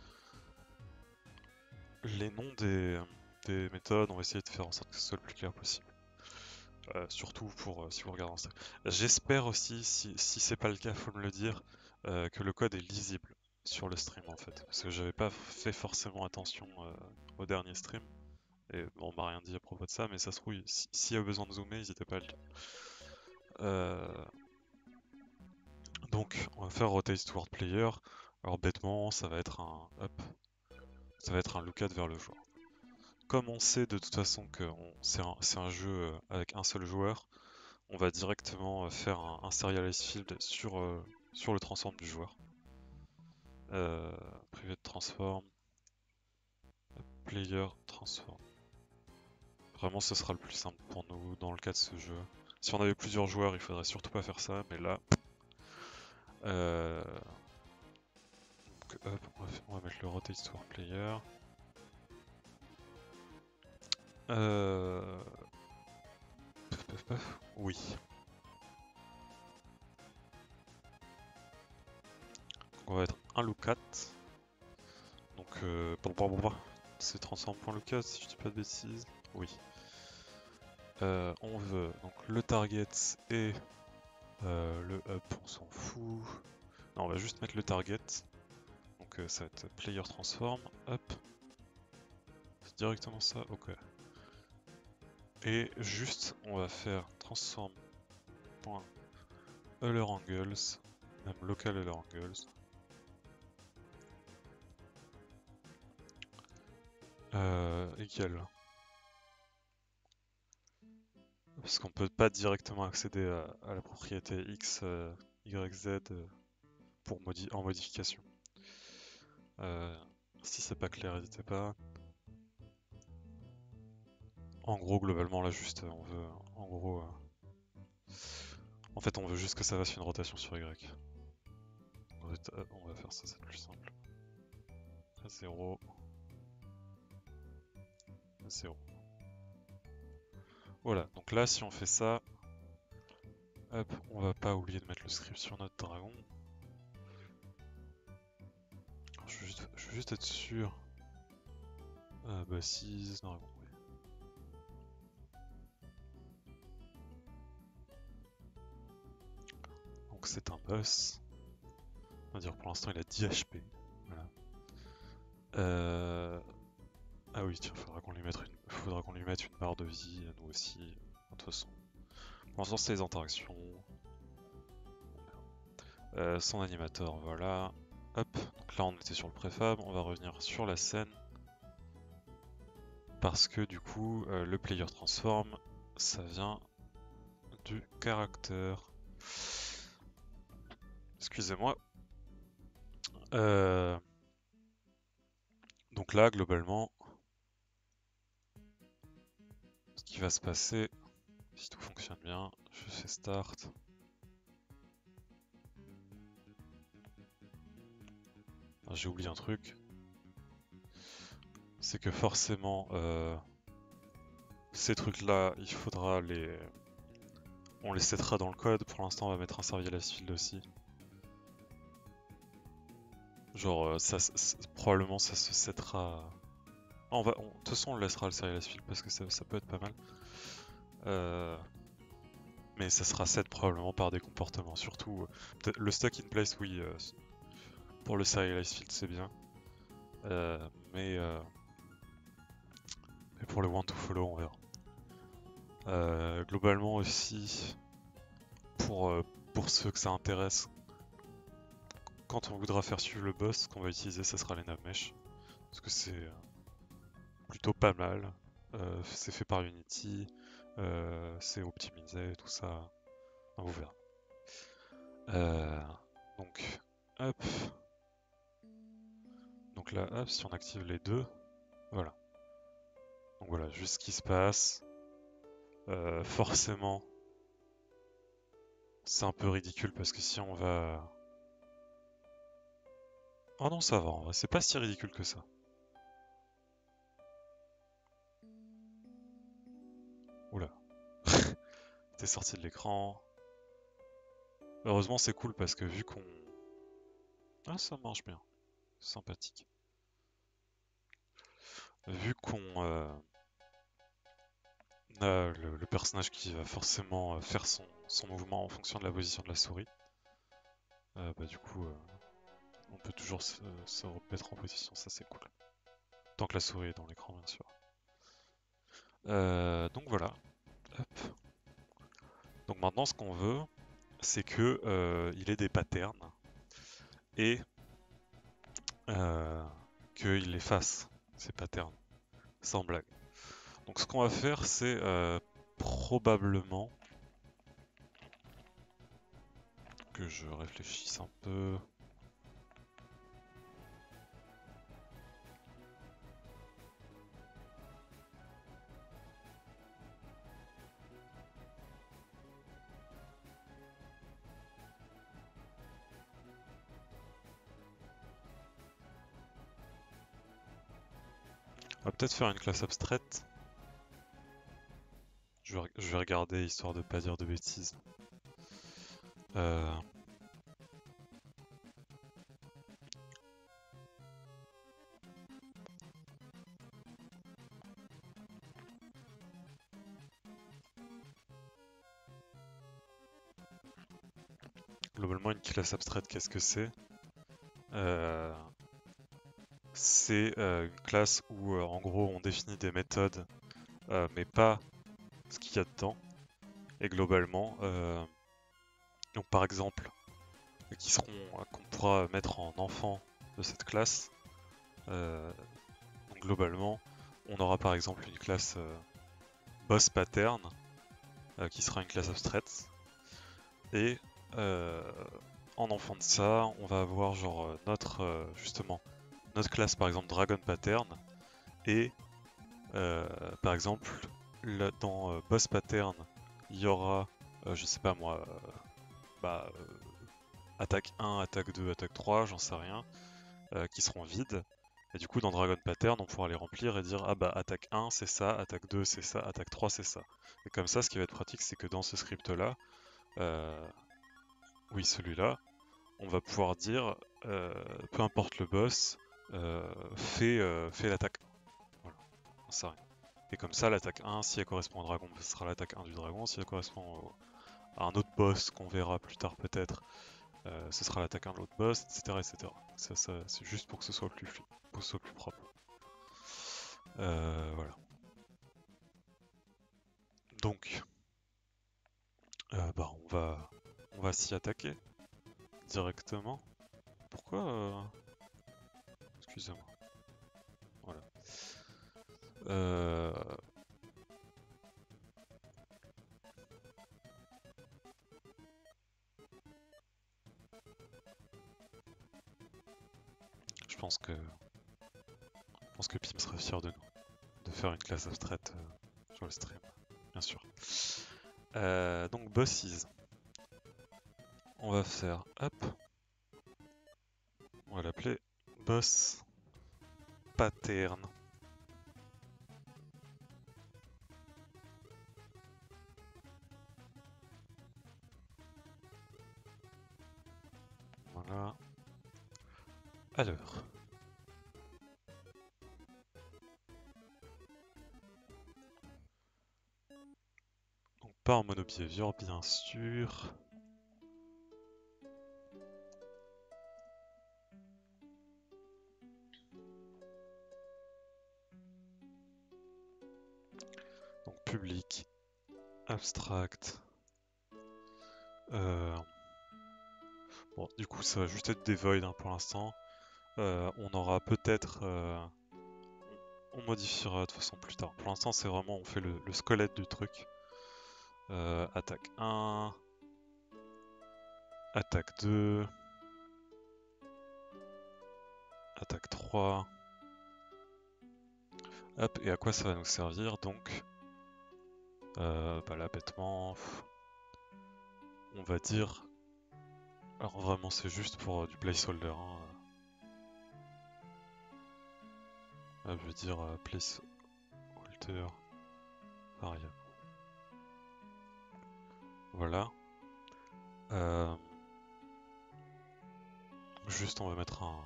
Les noms des, des méthodes, on va essayer de faire en sorte que ce soit le plus clair possible. Euh, surtout pour euh, si vous regardez en stream. J'espère aussi, si, si c'est pas le cas, faut me le dire, euh, que le code est lisible sur le stream en fait. Parce que j'avais pas fait forcément attention euh, au dernier stream. Et bon, on m'a rien dit à propos de ça, mais ça se trouve, s'il si y a besoin de zoomer, n'hésitez pas à le dire. Euh, donc, on va faire rotate toward player. Alors bêtement, ça va être un hop, ça va être un lookout vers le joueur. Comme on sait de toute façon que c'est un, un jeu avec un seul joueur, on va directement faire un, un serialized field sur, euh, sur le transform du joueur. Euh, private transform, player transform. Vraiment, ce sera le plus simple pour nous dans le cas de ce jeu. Si on avait plusieurs joueurs, il faudrait surtout pas faire ça, mais là... Euh... Donc, hop, on, va, on va mettre le rotate toward player. Euh... Paf, paf, paf. Oui. Donc, on va être un lookat. Donc, euh... c'est transform.lookat si je dis pas de bêtises. Oui. Euh, on veut donc le target et euh, le up, on s'en fout. Non, on va juste mettre le target. Donc euh, ça va être player transform, up. C'est directement ça, ok. Et juste, on va faire transform.EulerAngles, même local EulerAngles. Euh, égal. Parce qu'on peut pas directement accéder à, à la propriété X, euh, Y, Z euh, pour modi en modification. Euh, si c'est pas clair, n'hésitez pas. En gros, globalement, là, juste, on veut, en gros, euh, en fait, on veut juste que ça fasse une rotation sur Y. On va, on va faire ça, c'est plus simple. zéro, zéro. Voilà, donc là, si on fait ça, hop, on va pas oublier de mettre le script sur notre dragon. Alors, je, veux juste, je veux juste être sûr. Euh, bah, six, dragon, oui. Donc c'est un boss. On va dire pour l'instant il a dix H P. Voilà. Euh... Ah oui, tiens, faudra qu'on lui mette une... faudra qu'on lui mette une barre de vie, nous aussi. De toute façon. Pour l'instant, c'est les interactions. Euh, son animateur, voilà. Hop, donc là on était sur le préfab, on va revenir sur la scène. Parce que du coup, euh, le player transform, ça vient du caractère. Excusez-moi. Euh, donc là, globalement, ce qui va se passer, si tout fonctionne bien, je fais start. Ah, j'ai oublié un truc. C'est que forcément, euh, ces trucs-là, il faudra les... On les settera dans le code. Pour l'instant, on va mettre un serverless field aussi. Genre, euh, ça, ça- probablement ça se settera. Ah, on va, on- de toute façon, on laissera le serverless field parce que ça, ça peut être pas mal. Euh, mais ça sera set probablement par des comportements. Surtout, euh, peut-être le stack in place, oui, euh, pour le serialize field, c'est bien. Euh, mais, euh, mais pour le one to follow, on verra. Euh, globalement aussi, pour, euh, pour ceux que ça intéresse, quand on voudra faire suivre le boss, ce qu'on va utiliser, ça sera les navmesh. Parce que c'est euh, plutôt pas mal. Euh, c'est fait par Unity, euh, c'est optimisé, tout ça. On vous verra. Euh, donc, hop. Donc là, hop, si on active les deux, voilà. Donc voilà, juste ce qui se passe. Euh, forcément, c'est un peu ridicule parce que si on va... Oh non, ça va, en vrai, c'est pas si ridicule que ça. Oula. T'es sorti de l'écran. Heureusement, c'est cool parce que vu qu'on... Ah, ça marche bien. Sympathique. Vu qu'on euh, a le, le personnage qui va forcément euh, faire son, son mouvement en fonction de la position de la souris, euh, bah du coup, euh, on peut toujours se, se remettre en position, ça c'est cool. Tant que la souris est dans l'écran, bien sûr. Euh, donc voilà. Hop. Donc maintenant, ce qu'on veut, c'est que euh, il ait des patterns et euh, qu'il efface ces patterns, sans blague. Donc ce qu'on va faire, c'est euh, probablement que je réfléchisse un peu. On va peut-être faire une classe abstraite. Je vais, je vais regarder histoire de pas dire de bêtises. Euh, Globalement, une classe abstraite, qu'est-ce que c'est? Euh, C'est euh, une classe où, euh, en gros, on définit des méthodes, euh, mais pas ce qu'il y a dedans. Et globalement, euh, donc par exemple, qui seront euh, qu'on pourra mettre en enfant de cette classe. Euh, donc globalement, on aura par exemple une classe euh, boss pattern euh, qui sera une classe abstraite. Et euh, en enfant de ça, on va avoir genre euh, notre euh, justement notre classe par exemple dragon pattern et euh, par exemple là, dans euh, boss pattern il y aura euh, je sais pas moi euh, bah, euh, attaque un, attaque deux, attaque trois, j'en sais rien, euh, qui seront vides. Et du coup, dans Dragon Pattern, on pourra les remplir et dire ah bah attaque un c'est ça, attaque deux c'est ça, attaque trois c'est ça. Et comme ça, ce qui va être pratique, c'est que dans ce script là, euh, oui celui-là, on va pouvoir dire euh, peu importe le boss, euh, fait, euh, fait l'attaque. Voilà, on sait rien. Et comme ça, l'attaque un, si elle correspond au dragon, ce sera l'attaque un du dragon. Si elle correspond au- à un autre boss qu'on verra plus tard peut-être, euh, ce sera l'attaque un de l'autre boss, et cetera et cetera. Ça, ça, c'est juste pour que ce soit plus fluide, pour que ce soit plus propre. Euh, voilà. Donc, Euh, bah on va, on va s'y attaquer directement. Pourquoi euh, Excusez-moi. Voilà. Euh... Je pense que, je pense que Pim serait fier de nous, de faire une classe abstraite euh, sur le stream, bien sûr. Euh, donc bosses. On va faire, hop, on va l'appeler boss pattern. Voilà. Alors. Donc pas en monobehavior bien sûr. Donc public, abstract. Euh... Bon, du coup, ça va juste être des voids hein, pour l'instant. Euh, on aura peut-être. Euh... On modifiera de toute façon plus tard. Pour l'instant, c'est vraiment. On fait le, le squelette du truc. Euh, attaque un. Attaque deux. Attaque trois. Hop, et à quoi ça va nous servir donc euh, Bah là, bêtement. On va dire. Alors vraiment, c'est juste pour euh, du placeholder. Hein. Ah, je veux dire euh, placeholder variable. Voilà. Euh, juste, on va mettre un.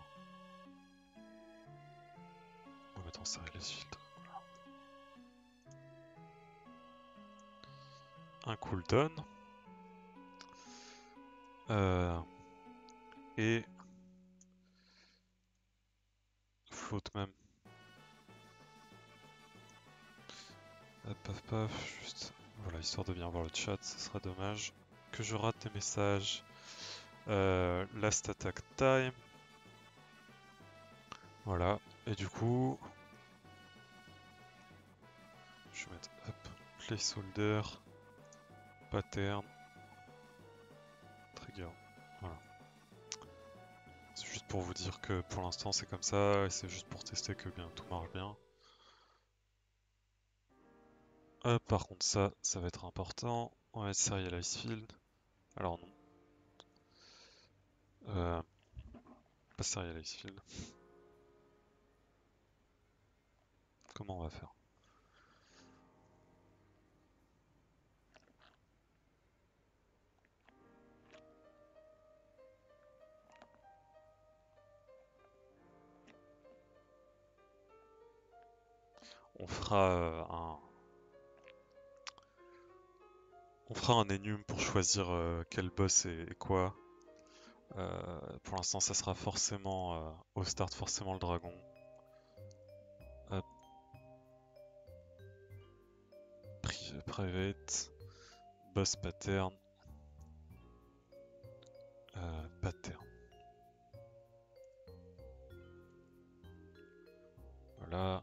On va mettre en serryless filtre. Voilà. Un cooldown. Euh, et float même. Hop, paf, paf, juste. Voilà, histoire de bien voir le chat, ce sera dommage que je rate des messages. Euh, last attack time. Voilà, et du coup, je vais mettre hop, placeholder, pattern, trigger. Voilà. C'est juste pour vous dire que pour l'instant c'est comme ça, et c'est juste pour tester que bien tout marche bien. Euh, par contre ça, ça va être important. On va mettre serialize field. Alors non. Euh, pas serialize field. Comment on va faire? On fera euh, un... On fera un enum pour choisir euh, quel boss et, et quoi. Euh, pour l'instant ça sera forcément euh, au start forcément le dragon. Hop. Private, boss pattern, euh, pattern. Voilà.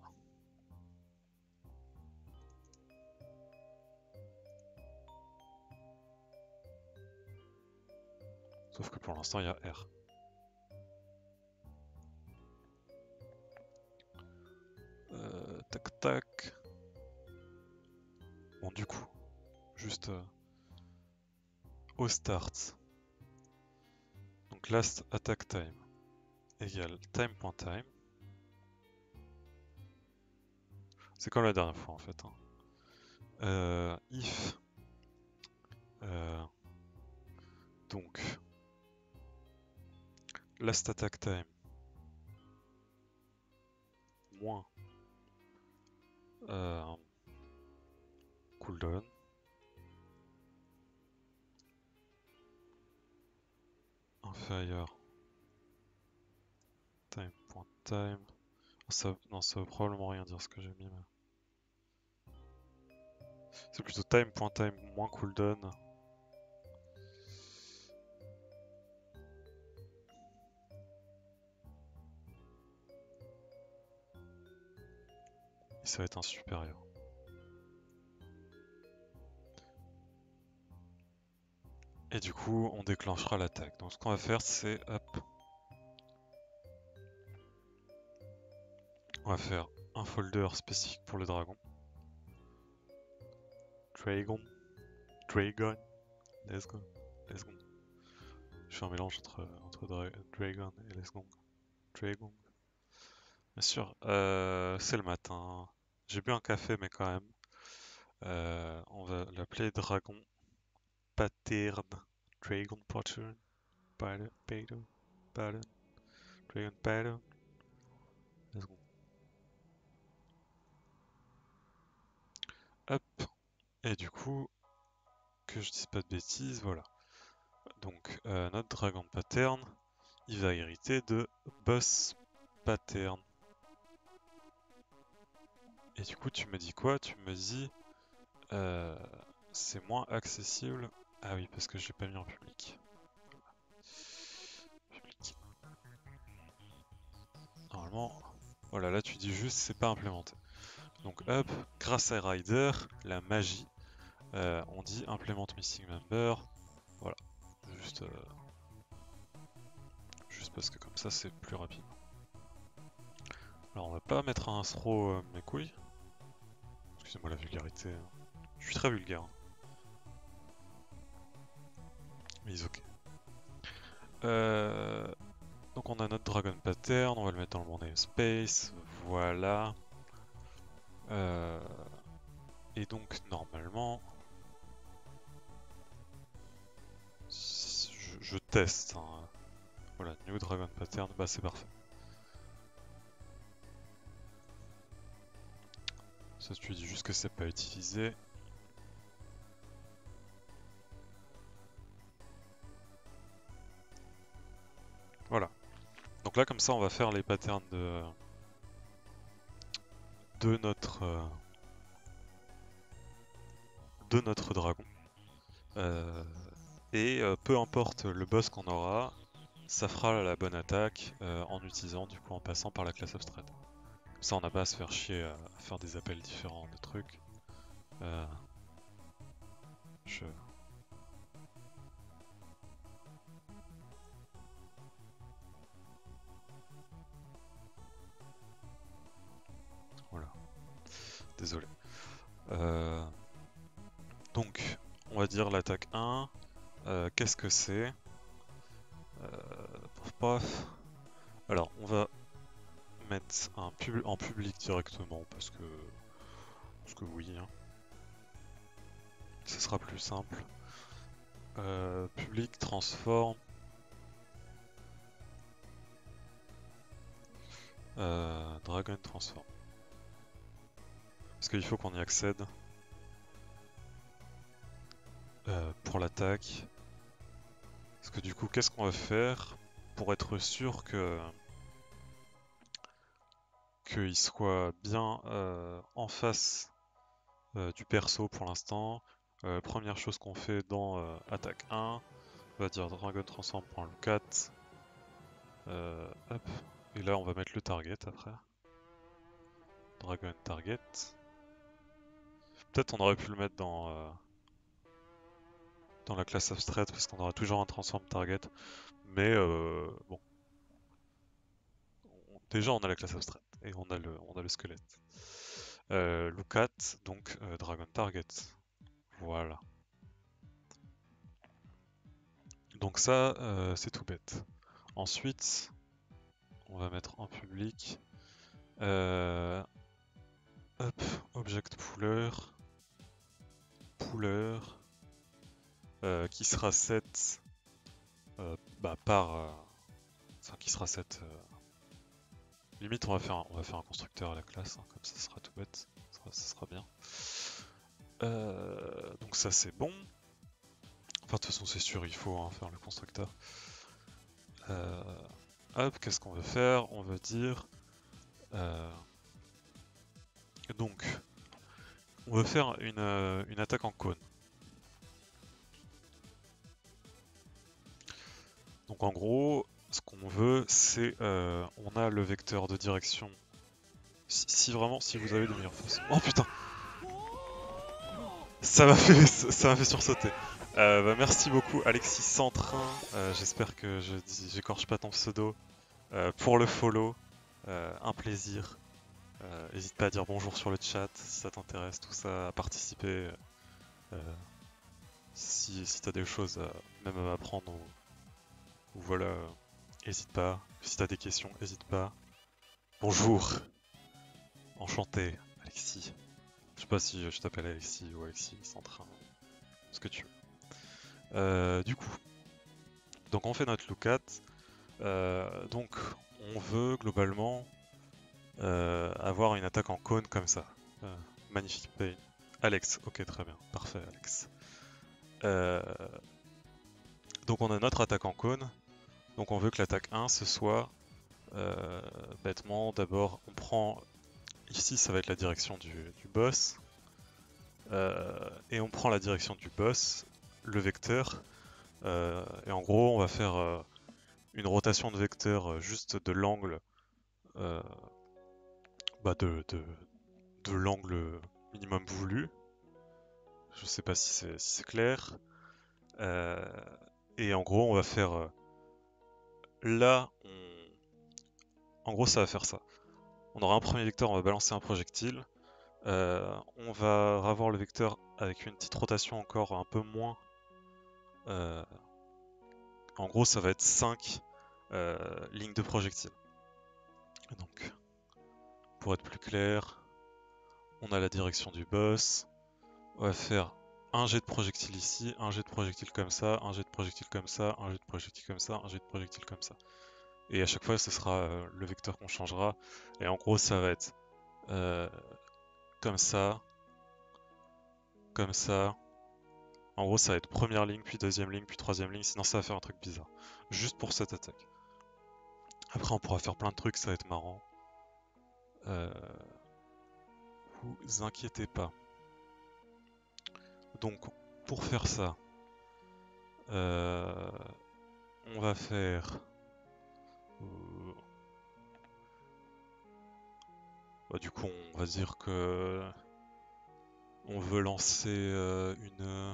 Sauf que pour l'instant il y a R. Euh, tac tac. Bon du coup, juste euh, au start. Donc last attack time égale time.time. C'est comme la dernière fois en fait. Hein. Euh, if euh, donc last attack time moins euh, cooldown inférieur time.time. Ça, non, ça veut probablement rien dire ce que j'ai mis. Mais... c'est plutôt time.time moins cooldown ça va être un supérieur. Et du coup, on déclenchera l'attaque. Donc ce qu'on va faire, c'est hop. On va faire un folder spécifique pour le dragon. Dragon. Dragon. Let's go. Let's go. Je fais un mélange entre, entre dra Dragon et Let's go. Dragon. Bien sûr. Euh, c'est le matin. J'ai bu un café, mais quand même. Euh, on va l'appeler Dragon Pattern. Dragon Pattern. Pattern. Pattern. Pattern. Dragon Pattern. Let's go. Hop. Et du coup, que je dise pas de bêtises, voilà. Donc euh, notre Dragon Pattern, il va hériter de Boss Pattern. Et du coup, tu me dis quoi? Tu me dis euh, c'est moins accessible. Ah oui, parce que je l'ai pas mis en public. Public. Normalement, voilà, là tu dis juste c'est pas implémenté. Donc hop, grâce à Rider, la magie, euh, on dit implement missing member. Voilà, juste, euh, juste parce que comme ça c'est plus rapide. Alors on va pas mettre un throw euh, mes couilles. Excusez-moi la vulgarité. Hein. Je suis très vulgaire. Hein. Mais ok. Euh, donc on a notre Dragon Pattern, on va le mettre dans le bon namespace. Voilà. Euh, et donc normalement, je, je teste. Hein. Voilà, New Dragon Pattern, bah c'est parfait. Ça tu dis juste que c'est pas utilisé. Voilà. Donc là comme ça on va faire les patterns de, de notre euh, de notre dragon. Euh, et euh, peu importe le boss qu'on aura, ça fera la bonne attaque euh, en utilisant du coup en passant par la classe abstraite. Comme ça on n'a pas à se faire chier à, à faire des appels différents de trucs. Euh, je... Voilà. Désolé. Euh, donc, on va dire l'attaque un. Euh, Qu'est-ce que c'est euh, Alors, on va mettre un pub en public directement parce que, parce que oui, hein. Ce sera plus simple. Euh, public transform. Euh, Dragon transform. Parce qu'il faut qu'on y accède. Euh, pour l'attaque. Parce que du coup, qu'est-ce qu'on va faire pour être sûr que qu'il soit bien euh, en face euh, du perso pour l'instant. Euh, première chose qu'on fait dans euh, attaque un, on va dire Dragon Transform.lookat. Euh, hop. Et là on va mettre le target après. Dragon target. Peut-être on aurait pu le mettre dans, euh, dans la classe abstraite parce qu'on aura toujours un transform target. Mais euh, bon. On- déjà on a la classe abstraite et on a le, on a le squelette. Euh, lookat, donc euh, Dragon target. Voilà. Donc ça, euh, c'est tout bête. Ensuite, on va mettre en public. Euh, hop, object pooler. Pooler. Euh, qui sera set euh, bah, par. Euh, enfin, qui sera set. Euh, limite, on va, faire un, on va faire un constructeur à la classe, hein, comme ça, ça sera tout bête. Ça sera, ça sera bien. Euh, donc, ça, c'est bon. Enfin, de toute façon, c'est sûr, il faut hein, faire le constructeur. Euh, hop, qu'est-ce qu'on veut faire? On veut dire. Euh, donc, on veut faire une, euh, une attaque en cône. Donc en gros, ce qu'on veut, c'est euh, on a le vecteur de direction Si, si vraiment, si vous avez des meilleures façons. Oh putain! Ça m'a fait, ça m'a fait sursauter. Euh, bah, merci beaucoup Alexis Centrin, euh, j'espère que je dis, j'écorche pas ton pseudo, euh, pour le follow, euh, un plaisir. Euh, N'hésite pas à dire bonjour sur le chat si ça t'intéresse, tout ça, à participer. Euh, si si t'as des choses à, même à m'apprendre ou, ou voilà, n'hésite pas. Si t'as des questions, n'hésite pas. Bonjour, enchanté Alexis. Je sais pas si je t'appelle Alexis ou Alexis Centrin, ce que tu veux. Euh, du coup, donc on fait notre lookat. Euh, donc on veut globalement euh, avoir une attaque en cône comme ça. Euh, magnifique pain. Alex, ok très bien, parfait Alex. Euh, donc on a notre attaque en cône. Donc on veut que l'attaque un ce soit euh, bêtement d'abord on prend ici ça va être la direction du, du boss. Euh, et on prend la direction du boss, le vecteur. Euh, et en gros on va faire euh, une rotation de vecteur euh, juste de l'angle euh, bah de, de, de l'angle minimum voulu. Je sais pas si c'est si clair. Euh, et en gros, on va faire euh, là, on... en gros, ça va faire ça. On aura un premier vecteur, on va balancer un projectile. Euh, on va avoir le vecteur avec une petite rotation encore un peu moins. Euh, En gros, ça va être cinq euh, lignes de projectile. Donc, pour être plus clair, on a la direction du boss. On va faire un jet de projectile ici, un jet de projectile comme ça, un jet de projectile comme ça, un jet de projectile comme ça, un jet de projectile comme ça. Et à chaque fois, ce sera euh, le vecteur qu'on changera. Et en gros, ça va être euh, comme ça, comme ça. En gros, ça va être première ligne, puis deuxième ligne, puis troisième ligne. Sinon, ça va faire un truc bizarre. Juste pour cette attaque. Après, on pourra faire plein de trucs, ça va être marrant. Euh, vous inquiétez pas. Donc, pour faire ça, euh, on va faire... Euh, bah, du coup, on va dire que... On veut lancer euh, une...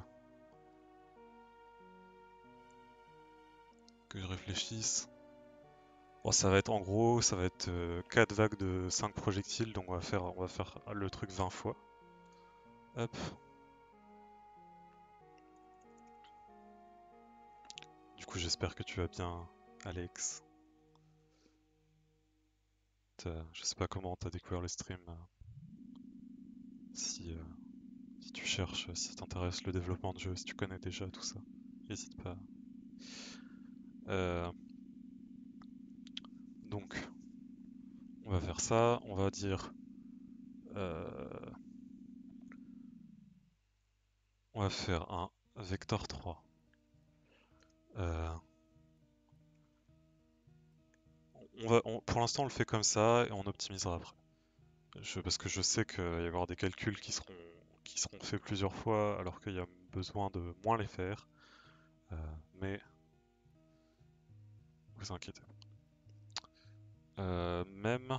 Que je réfléchisse. Bon, ça va être en gros, ça va être euh, quatre vagues de cinq projectiles, donc on va faire, on va faire le truc vingt fois. Hop. Du coup, j'espère que tu vas bien, Alex. Je sais pas comment t'as découvert le stream. Euh, si, euh, si tu cherches, si ça t'intéresse le développement de jeu, si tu connais déjà tout ça, n'hésite pas. Euh, donc, on va faire ça. On va dire. Euh, on va faire un vecteur trois. Euh, on va, on- pour l'instant, on le fait comme ça et on optimisera après. Je- parce que je sais qu'il va y avoir des calculs qui seront, qui seront faits plusieurs fois alors qu'il y a besoin de moins les faire. Euh, mais vous inquiétez pas. Euh, même.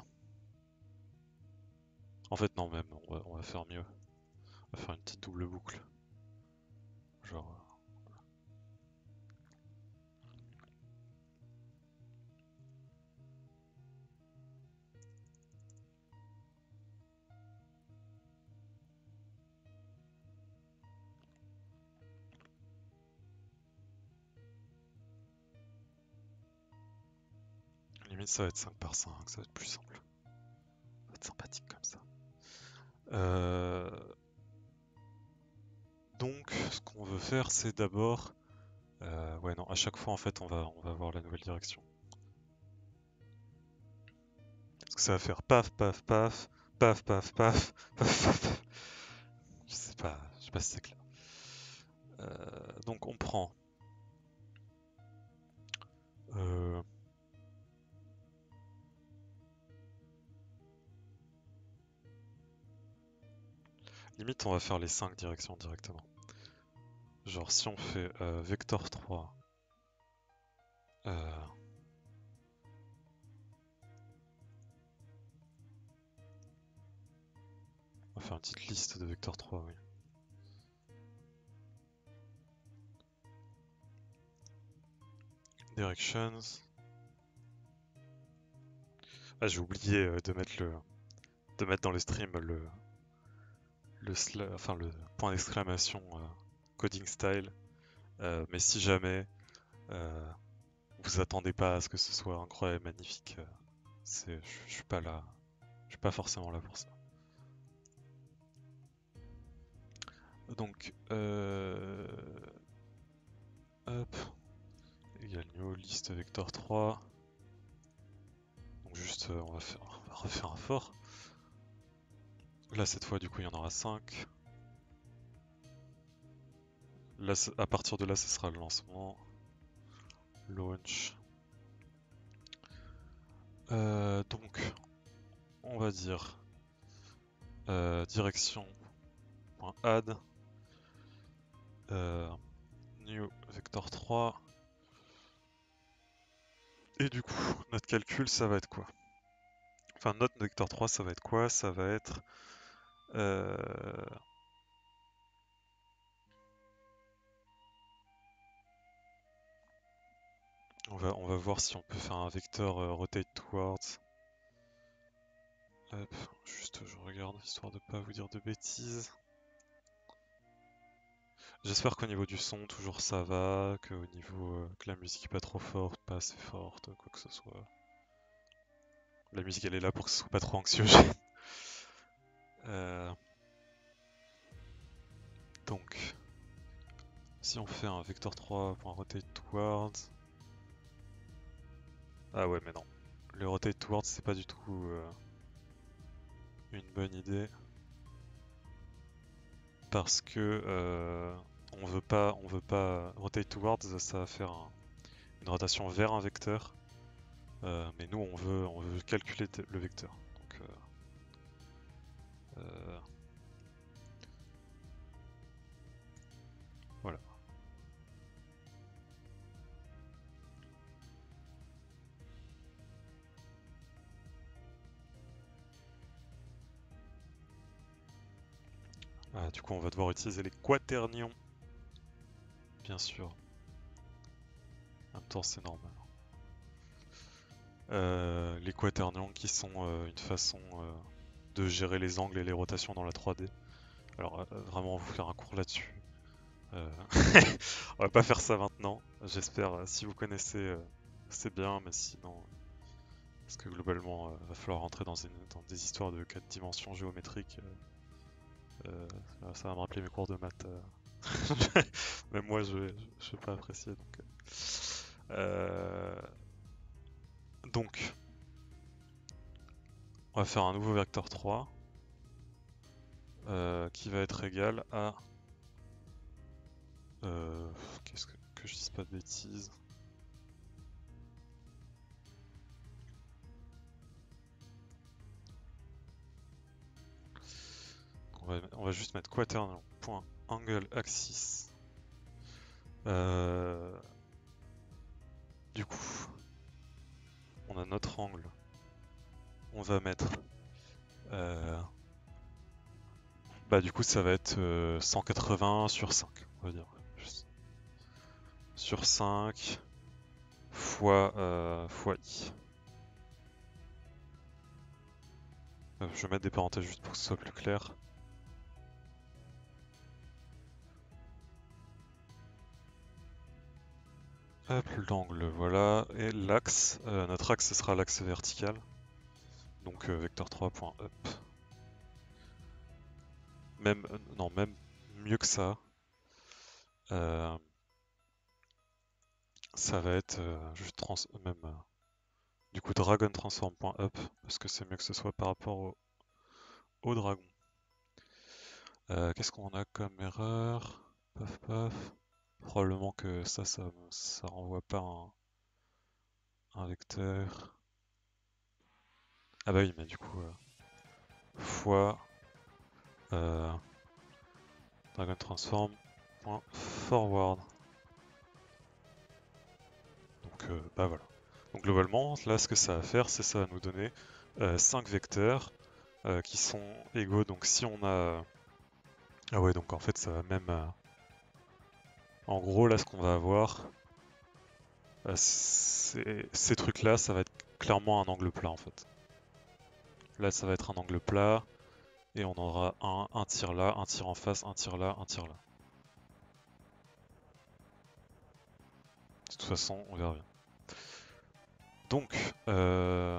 En fait, non, même, on va, on va faire mieux. On va faire une petite double boucle. Genre. euh, limite, ça va être cinq par cinq, ça va être plus simple. Ça va être sympathique comme ça. Euh, donc, ce qu'on veut faire, c'est d'abord. Euh, ouais, non, à chaque fois, en fait, on va, on va voir la nouvelle direction. Parce que ça va faire paf, paf, paf, paf, paf, paf, paf, paf, paf. Je sais pas, je sais pas si c'est clair. Euh, donc on prend euh, limite on va faire les cinq directions directement. Genre si on fait euh, vector trois euh, va faire une petite liste de vecteurs trois, oui. Directions. Ah, j'ai oublié euh, de mettre le, de mettre dans le stream le, le, sla- enfin, le point d'exclamation euh, coding style. Euh, mais si jamais euh, vous attendez pas à ce que ce soit incroyable, magnifique, euh, c'est, je je suis pas là, je suis pas forcément là pour ça. Donc, euh, hop, égal new liste vector trois. Donc juste, euh, on va faire, on va refaire un for. Là cette fois, du coup, il y en aura cinq. Là, à partir de là, ce sera le lancement. Launch. Euh, donc, on va dire euh, direction.add euh, new vector trois. Et du coup, notre calcul, ça va être quoi? Enfin, notre vector trois, ça va être quoi? Ça va être... Euh... On va, on va voir si on peut faire un vecteur euh, rotate towards. Hop, juste je regarde, histoire de pas vous dire de bêtises. J'espère qu'au niveau du son, toujours ça va, qu'au niveau euh, que la musique est pas trop forte, pas assez forte, quoi que ce soit. La musique elle est là pour que ce soit pas trop anxiogène. Euh, donc, si on fait un vector trois.rotate towards. Ah ouais, mais non. Le rotate towards, c'est pas du tout euh, une bonne idée. Parce que euh, on veut pas, on veut pas rotate towards, ça va faire un, une rotation vers un vecteur. Euh, mais nous, on veut, on veut calculer le vecteur. Donc, euh, euh, voilà. Ah, du coup, on va devoir utiliser les quaternions. Bien sûr. En même temps, c'est normal. Euh, les quaternions qui sont euh, une façon euh, de gérer les angles et les rotations dans la trois D. Alors, euh, vraiment, vous faire un cours là-dessus. Euh, on va pas faire ça maintenant. J'espère, euh, si vous connaissez, euh, c'est bien, mais sinon, parce que globalement, euh, va falloir rentrer dans, une, dans des histoires de quatre dimensions géométriques. Euh, euh, ça va me rappeler mes cours de maths. Euh. Même moi, je vais, je vais pas apprécier. Donc, euh, donc, on va faire un nouveau vecteur trois euh, qui va être égal à. Euh, Qu'est-ce que, que je dise pas de bêtises. On va, on va juste mettre quaternion.angle axis. Euh, du coup, on a notre angle. On va mettre. Euh, bah, du coup, ça va être euh, cent quatre-vingts sur cinq, on va dire. Juste. Sur cinq fois, euh, fois i. Euh, je vais mettre des parenthèses juste pour que ce soit plus clair. Hop, l'angle, voilà. Et l'axe, euh, notre axe, ce sera l'axe vertical. Donc euh, vecteur trois.up. Même, euh, non, même mieux que ça. Euh, ça va être euh, juste trans même euh, du coup dragon transform.up parce que c'est mieux que ce soit par rapport au, au dragon. Euh, Qu'est-ce qu'on a comme erreur? Paf paf. Probablement que ça, ça, ça renvoie pas un, un vecteur. Ah bah oui, mais du coup, euh, fois euh, dragon transform.forward. Donc euh, bah voilà. Donc globalement, là ce que ça va faire, c'est ça va nous donner euh, cinq vecteurs euh, qui sont égaux. Donc si on a... Ah ouais, donc en fait ça va même... euh, En gros là ce qu'on va avoir, euh, c'est- ces trucs-là, ça va être clairement un angle plat en fait. Là ça va être un angle plat, et on aura un, un tir là, un tir en face, un tir là, un tir là. De toute façon, on verra bien. Donc, euh,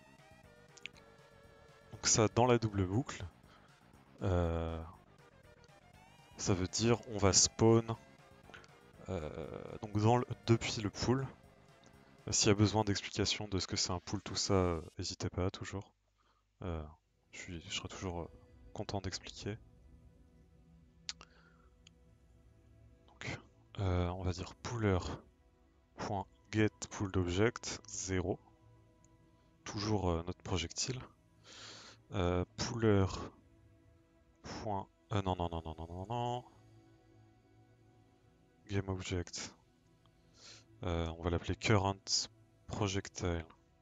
donc ça dans la double boucle, euh, ça veut dire on va spawn euh, donc dans le- depuis le pool. S'il y a besoin d'explications de ce que c'est un pool, tout ça, n'hésitez pas toujours. Euh, je, suis, je serai toujours euh, content d'expliquer. Donc, euh, on va dire pooler.getPooledObject zéro. Toujours euh, notre projectile. Euh, pooler. Point... Euh, non, non, non, non, non, non, non. GameObject. Euh, on va l'appeler current projectile.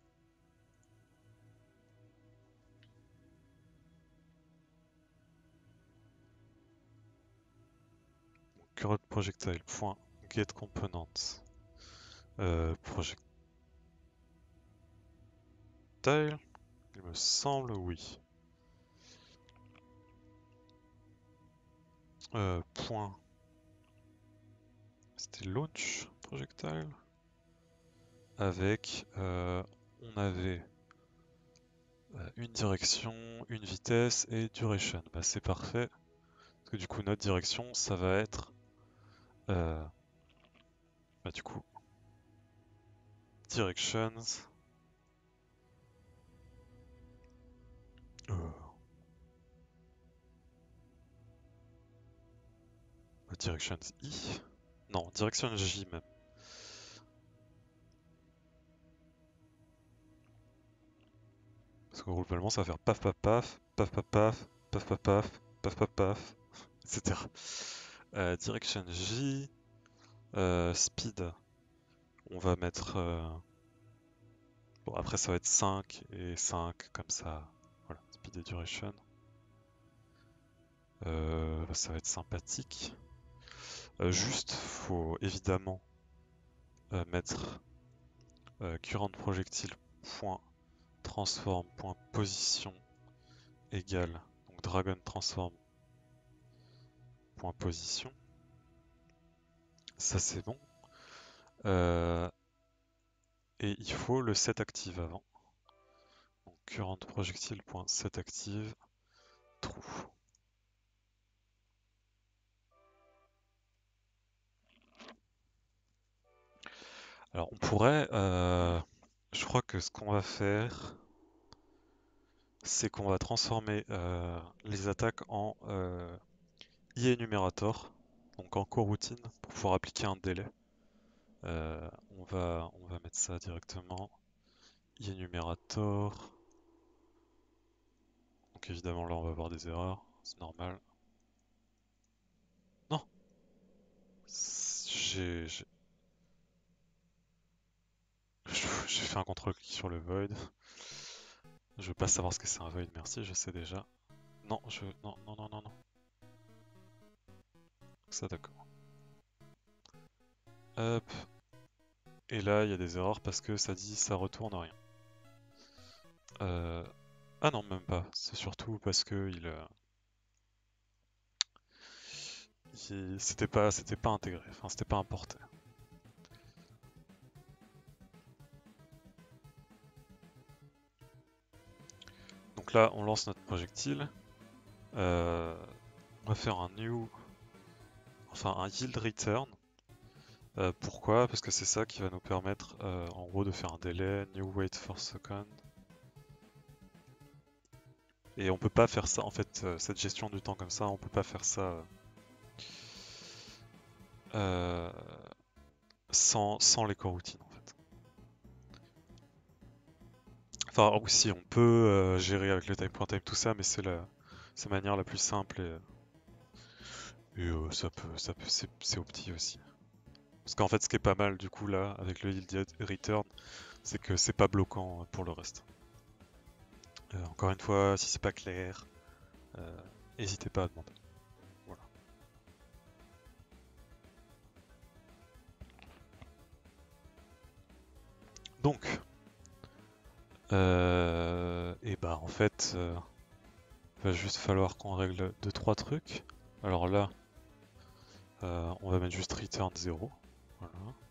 Current projectile. Point get component. Euh, projectile. Il me semble, oui. Euh, point. C'était launch projectile. Avec, euh, on avait euh, une direction, une vitesse et duration. Bah, c'est parfait. Parce que du coup, notre direction, ça va être, euh, bah, du coup, directions. Euh, directions I. Non, direction J même. Parce que globalement, ça va faire paf paf paf, paf paf paf, paf paf paf, paf paf paf, et cetera. Euh, direction J, euh, speed, on va mettre... euh, Bon, après ça va être cinq et cinq, comme ça. Voilà, speed et duration. Euh, ça va être sympathique. Euh, juste, faut évidemment euh, mettre euh, current projectile point transform point position égale donc dragon transform point position. Ça c'est bon. Euh, et il faut le set active avant. Donc current projectile point set active true. Alors on pourrait, euh, je crois que ce qu'on va faire, c'est qu'on va transformer euh, les attaques en euh, iEnumerator, donc en coroutine, pour pouvoir appliquer un délai. Euh, on va, on va mettre ça directement. iEnumerator. Donc évidemment là on va avoir des erreurs, c'est normal. Non, j'ai j'ai j'ai fait un contrôle-clic sur le void. Je veux pas savoir ce que c'est un void, merci, je sais déjà. Non, je... Non, non, non, non, non. Ça d'accord. Hop. Et là, il y a des erreurs parce que ça dit ça retourne rien. Euh... Ah non, même pas. C'est surtout parce que il... euh, il- C'était pas, c'était pas intégré, enfin c'était pas importé. Donc là, on lance notre projectile. Euh, On va faire un new, enfin un yield return. Euh, pourquoi? Parce que c'est ça qui va nous permettre euh, en gros de faire un délai, new wait for second. Et on peut pas faire ça, en fait, euh, cette gestion du temps comme ça, on peut pas faire ça euh, sans, sans les coroutines en fait. Enfin aussi on peut euh, gérer avec le time.time tout ça, mais c'est la, c'est la manière la plus simple et, et euh, ça peut, ça peut, c'est c'est opti aussi. Parce qu'en fait ce qui est pas mal du coup là avec le yield return, c'est que c'est pas bloquant pour le reste. Euh, encore une fois, si c'est pas clair, euh, n'hésitez pas à demander. Voilà. Donc, euh, et bah en fait, euh, va juste falloir qu'on règle deux trois trucs. Alors là, euh, on va mettre juste return zéro. Voilà.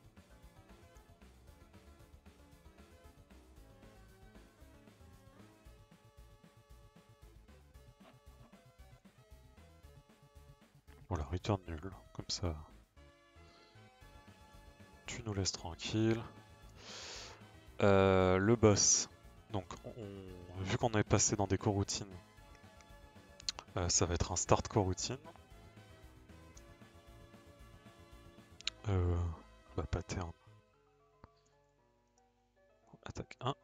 Voilà, return nul, comme ça tu nous laisses tranquille. Euh, le boss, donc on, vu qu'on est passé dans des coroutines, euh, ça va être un start coroutine. Euh, bah pattern. Attaque un.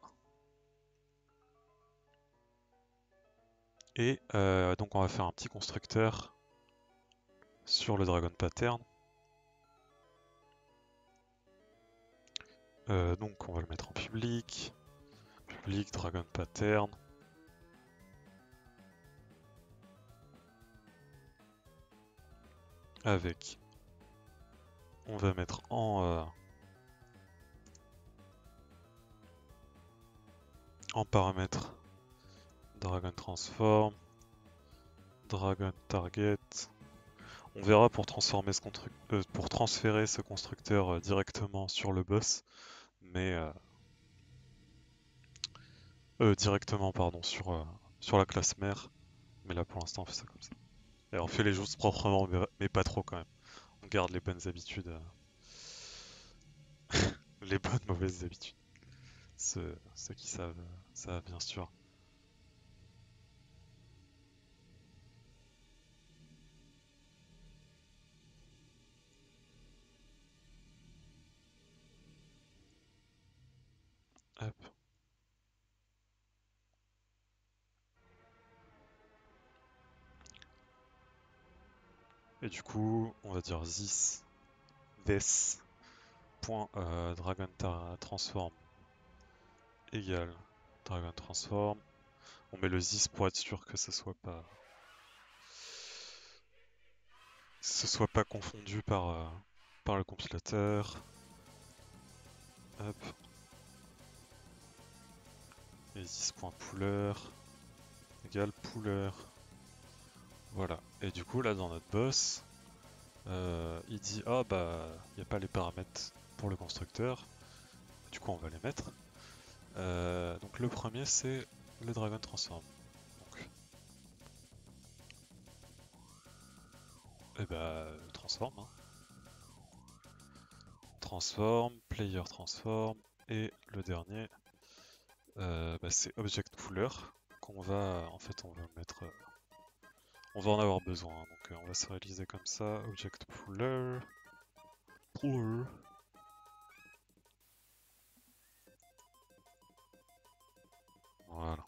Et euh, donc on va faire un petit constructeur sur le dragon pattern. Euh, donc on va le mettre en public. Public dragon pattern. Avec. On va mettre en euh, en paramètre dragon transform, dragon target. On verra pour transformer ce euh, pour transférer ce constructeur euh, directement sur le boss, mais euh, euh, directement pardon sur euh, sur la classe mère. Mais là pour l'instant on fait ça comme ça. Et on fait les choses proprement, mais, mais pas trop quand même. On garde les bonnes habitudes, euh, les bonnes mauvaises habitudes. Ceux, ceux qui savent, euh, savent bien sûr. Hop. Et du coup, on va dire this, this, point, euh, dragon transform égale dragon transform. On met le this pour être sûr que ce soit pas, ce soit pas confondu par, euh, par le compilateur. Hop. Et this.pooler égale pooler. Voilà. Et du coup, là, dans notre boss, euh, il dit ah bah il n'y a pas les paramètres pour le constructeur. Du coup, on va les mettre. Euh, donc le premier c'est le dragon transform. Donc, et bah transform. Hein. Transform, player transform et le dernier euh, bah, c'est object pooler qu'on va en fait on va mettre. Euh, on va en avoir besoin, donc euh, on va se réaliser comme ça, object pooler, pooler. Voilà.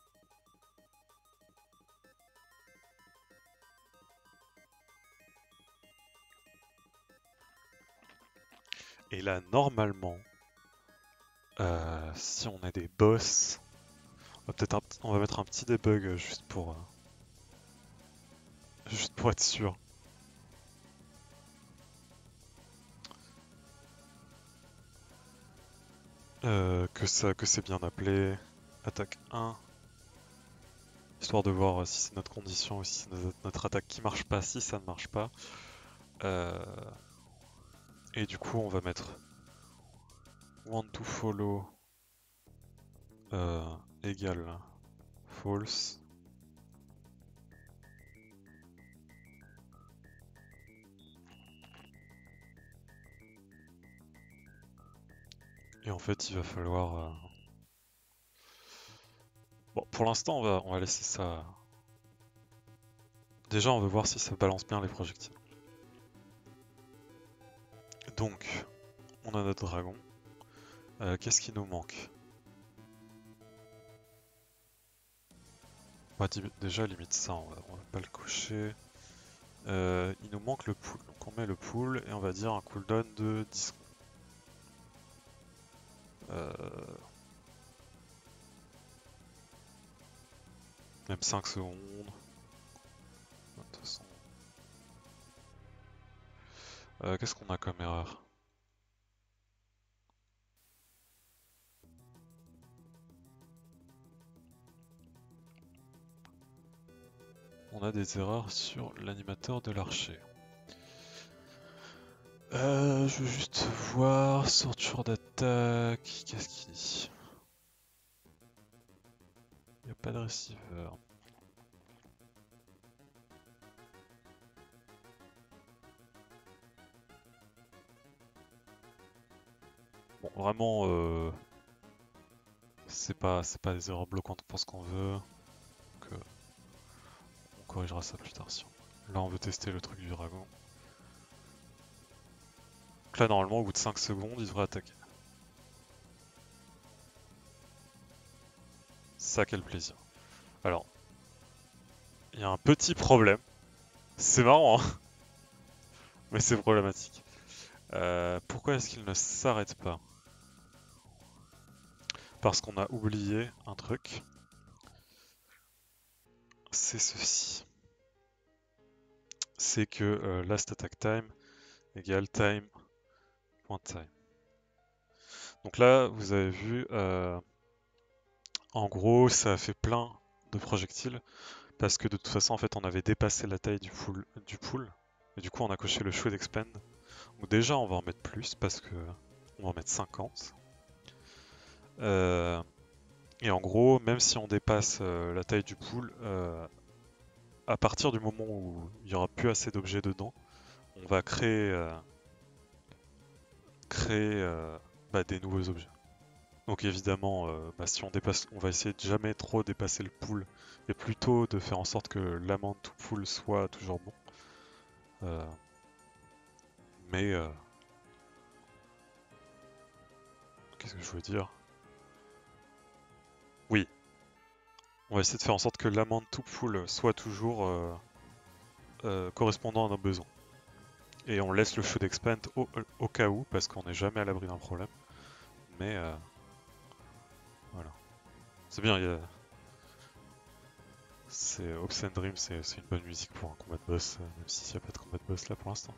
Et là, normalement, euh, si on a des boss, on va peut-être on va mettre un petit debug euh, juste pour euh, juste pour être sûr. Euh, que ça, que c'est bien appelé. Attaque un. Histoire de voir euh, si c'est notre condition ou si c'est notre, notre attaque qui marche pas, si ça ne marche pas. Euh, et du coup, on va mettre want to follow euh, égale false. Et en fait, il va falloir. Euh... Bon, pour l'instant, on va, on va laisser ça. Déjà, on veut voir si ça balance bien les projectiles. Donc, on a notre dragon. Euh, Qu'est-ce qui nous manque? On va déjà limite ça, on va, on va pas le cocher. Euh, il nous manque le pool, donc on met le pool et on va dire un cooldown de dix secondes. Euh... Même cinq secondes. De toute façon. Euh, Qu'est-ce qu'on a comme erreur? On a des erreurs sur l'animateur de l'archer. Euh, je veux juste voir, sorture d'attaque, qu'est-ce qu'il dit? Il n'y a pas de receiver. Bon, vraiment, euh, c'est pas, c'est pas des erreurs bloquantes pour ce qu'on veut. Donc, euh, on corrigera ça plus tard si on... Là, on veut tester le truc du dragon. Donc là, normalement, au bout de cinq secondes, il devrait attaquer. Ça, quel plaisir. Alors, il y a un petit problème. C'est marrant, hein, mais c'est problématique. Euh, pourquoi est-ce qu'il ne s'arrête pas? Parce qu'on a oublié un truc. C'est ceci. C'est que euh, last attack time égale time point time. Donc là, vous avez vu, euh, en gros, ça a fait plein de projectiles parce que de toute façon, en fait, on avait dépassé la taille du pool, du pool et du coup, on a coché le shoot expand. Donc déjà, on va en mettre plus parce que on va en mettre cinquante. Euh, et en gros, même si on dépasse euh, la taille du pool, euh, à partir du moment où il n'y aura plus assez d'objets dedans, on va créer, euh, créer euh, bah, des nouveaux objets. Donc évidemment, euh, bah, si on dépasse, on va essayer de jamais trop dépasser le pool et plutôt de faire en sorte que l'amount to pool soit toujours bon. Euh, mais euh, qu'est-ce que je veux dire? Oui, on va essayer de faire en sorte que l'amount to pool soit toujours euh, euh, correspondant à nos besoins. Et on laisse le shoot expand au, au cas où, parce qu'on n'est jamais à l'abri d'un problème. Mais euh, voilà. C'est bien, il y a... c'est Obscene Dream, c'est une bonne musique pour un combat de boss, euh, même s'il n'y a pas de combat de boss là pour l'instant.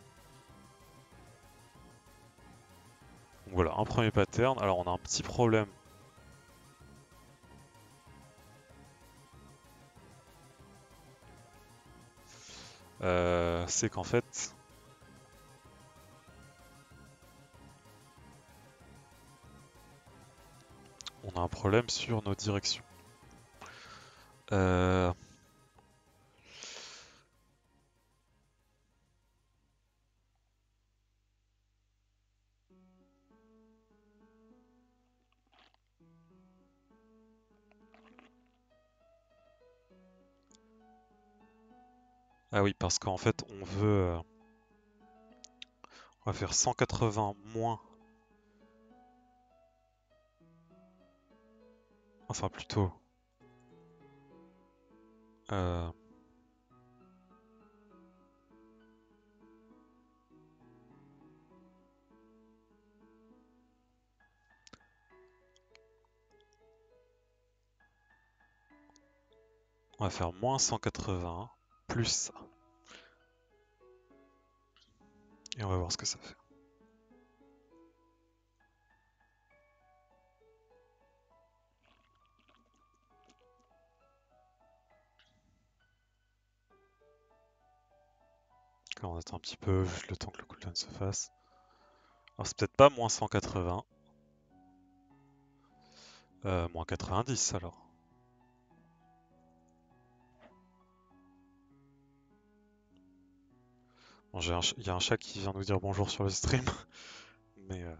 Donc voilà, un premier pattern. Alors on a un petit problème. Euh, c'est qu'en fait, on a un problème sur nos directions. Euh... Ah oui, parce qu'en fait, on veut... euh, On va faire cent quatre-vingts moins... Enfin, plutôt... Euh... On va faire moins cent quatre-vingts plus ça. Et on va voir ce que ça fait. Là, on attend un petit peu, juste le temps que le cooldown se fasse. Alors c'est peut-être pas moins cent quatre-vingts. Euh, moins quatre-vingt-dix alors. Bon, il ch y a un chat qui vient nous dire bonjour sur le stream. Mais... Euh...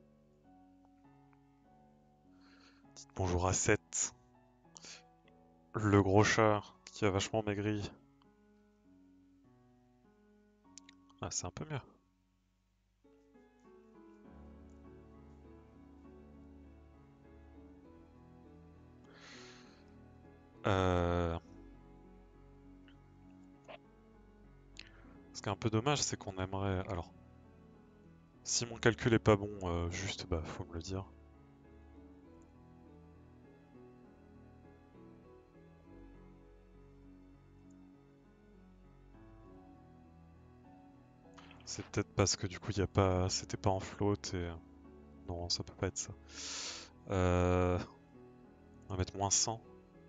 Dites bonjour à Seth. Le gros chat qui a vachement maigri. Ah, c'est un peu mieux. Euh... Ce qui est un peu dommage, c'est qu'on aimerait... Alors, si mon calcul est pas bon, euh, juste, bah, faut me le dire. C'est peut-être parce que du coup, y a pas, c'était pas en float et... Non, ça peut pas être ça. Euh... On va mettre moins cent.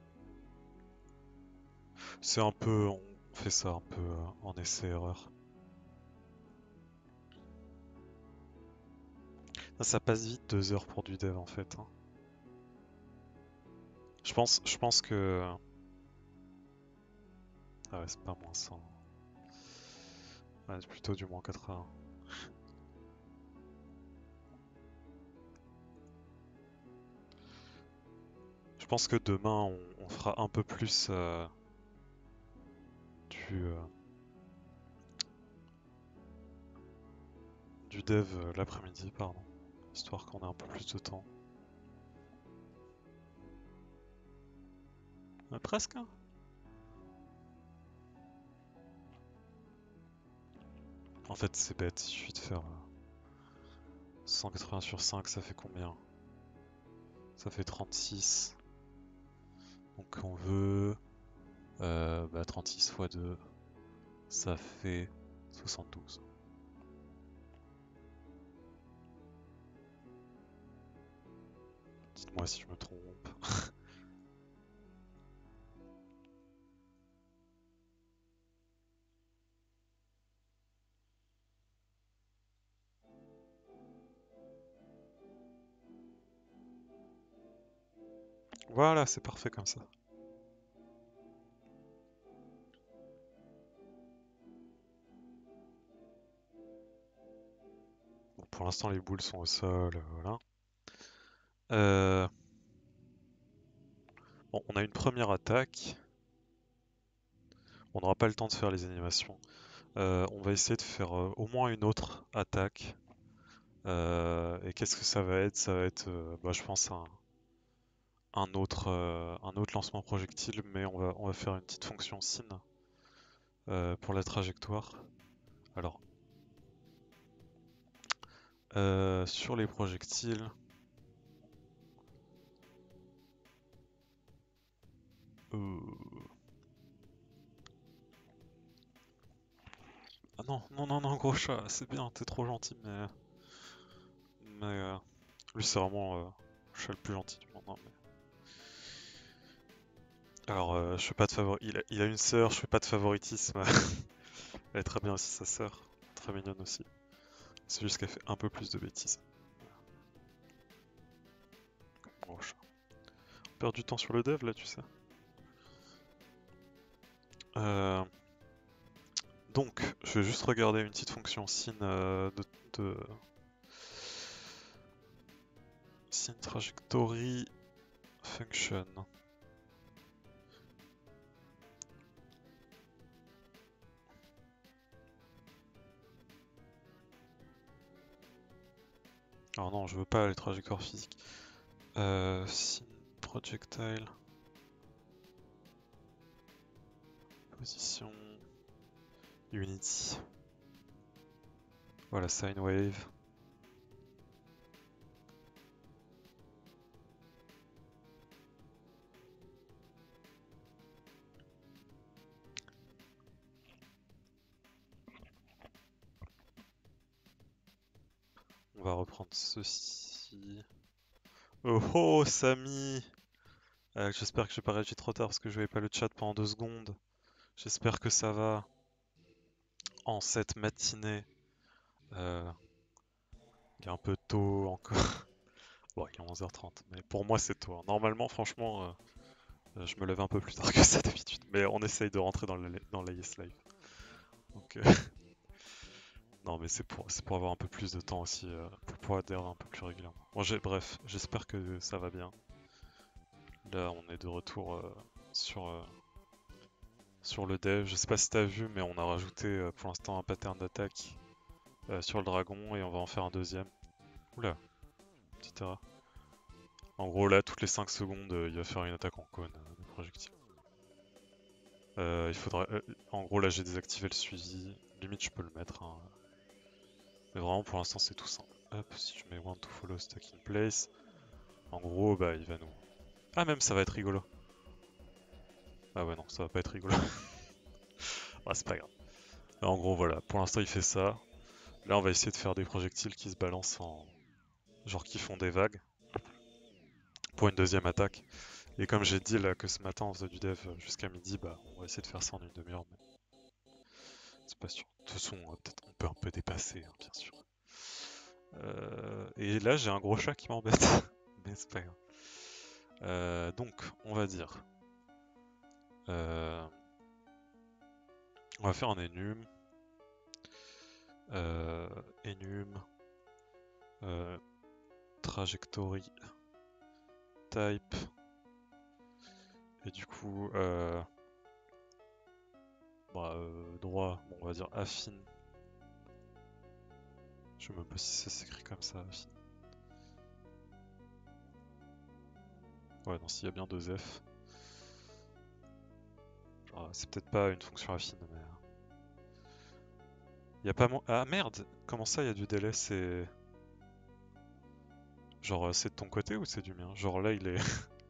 C'est un peu... On fait ça un peu euh, en essai-erreur. Ça, ça passe vite, deux heures pour du dev en fait, hein. Je pense, je pense que... Ah ouais, c'est pas moins cent. Ouais, c'est plutôt du moins quatre-vingts. Je pense que demain, on, on fera un peu plus euh, du, euh, du dev euh, l'après-midi, pardon. Histoire qu'on ait un peu plus de temps. Euh, presque, hein. En fait, c'est bête, il suffit de faire euh, cent quatre-vingts sur cinq, ça fait combien? Ça fait trente-six. Donc on veut euh, bah, trente-six fois deux, ça fait soixante-douze. Dites-moi si je me trompe. Voilà, c'est parfait comme ça. Bon, pour l'instant, les boules sont au sol, euh, voilà. Euh, Bon, on a une première attaque. On n'aura pas le temps de faire les animations. Euh, on va essayer de faire euh, au moins une autre attaque. Euh, et qu'est-ce que ça va être? Ça va être, euh, bah, je pense, un, un autre, euh, un autre lancement projectile, mais on va, on va faire une petite fonction sin euh, pour la trajectoire. Alors, euh, sur les projectiles, euh, ah non, non, non, non, gros chat, c'est bien, t'es trop gentil, mais, mais euh, lui c'est vraiment euh, le chat le plus gentil du monde, hein, mais- Alors, euh, je fais pas de favori. Il a, il a une sœur, je fais pas de favoritisme. Elle est très bien aussi, sa sœur. Très mignonne aussi. C'est juste qu'elle fait un peu plus de bêtises. Gros chat. On perd du temps sur le dev là, tu sais. Euh, Donc, je vais juste regarder une petite fonction sin euh, de, de... sin trajectory function. Alors non, je veux pas les trajectoires physiques. Euh, sin projectile. Position. Unity. Voilà, sine wave. On va reprendre ceci. Oh oh, Samy! Euh, j'espère que j'ai pas réagi trop tard parce que je voyais pas le chat pendant deux secondes. J'espère que ça va en cette matinée. Euh, il est un peu tôt encore. Bon, il est onze heures trente, mais pour moi c'est tôt, hein. Normalement, franchement, euh, euh, je me lève un peu plus tard que ça d'habitude, mais on essaye de rentrer dans la, dans la Yes Live. Donc, euh, non, mais c'est pour, c'est pour avoir un peu plus de temps aussi, euh, pour pouvoir dev un peu plus régulièrement. Bon, j'ai- bref, j'espère que ça va bien. Là, on est de retour euh, sur, euh, sur le dev. Je sais pas si t'as vu, mais on a rajouté euh, pour l'instant un pattern d'attaque euh, sur le dragon et on va en faire un deuxième. Oula, petite erreur. En gros, là, toutes les cinq secondes, euh, il va faire une attaque en cône euh, de projectile. Euh, il faudra. euh, en gros, là, j'ai désactivé le suivi. Limite, je peux le mettre, hein. Mais vraiment, pour l'instant, c'est tout simple. Hop, si je mets want to follow stack in place, en gros, bah, il va nous. Ah, même ça va être rigolo. Ah ouais, non, ça va pas être rigolo. Ah, c'est pas grave. En gros, voilà, pour l'instant, il fait ça. Là, on va essayer de faire des projectiles qui se balancent en... genre qui font des vagues pour une deuxième attaque. Et comme j'ai dit là que ce matin on faisait du dev jusqu'à midi, bah on va essayer de faire ça en une demi-heure, mais c'est pas sûr. De toute façon, on, peut-être, on peut un peu dépasser, hein, bien sûr. Euh, et là, j'ai un gros chat qui m'embête, mais c'est pas grave. Euh, donc, on va dire. Euh, on va faire un enum. Euh, enum. Euh, trajectory type. Et du coup, euh, bah, euh, droit, bon, on va dire affine. Je sais même pas si ça s'écrit comme ça, affine. Ouais, non, s'il y a bien deux F. Genre, c'est peut-être pas une fonction affine, mais. Y a pas mon... Ah merde! Comment ça, y a du délai? C'est. Genre, euh, c'est de ton côté ou c'est du mien? Genre là, il est.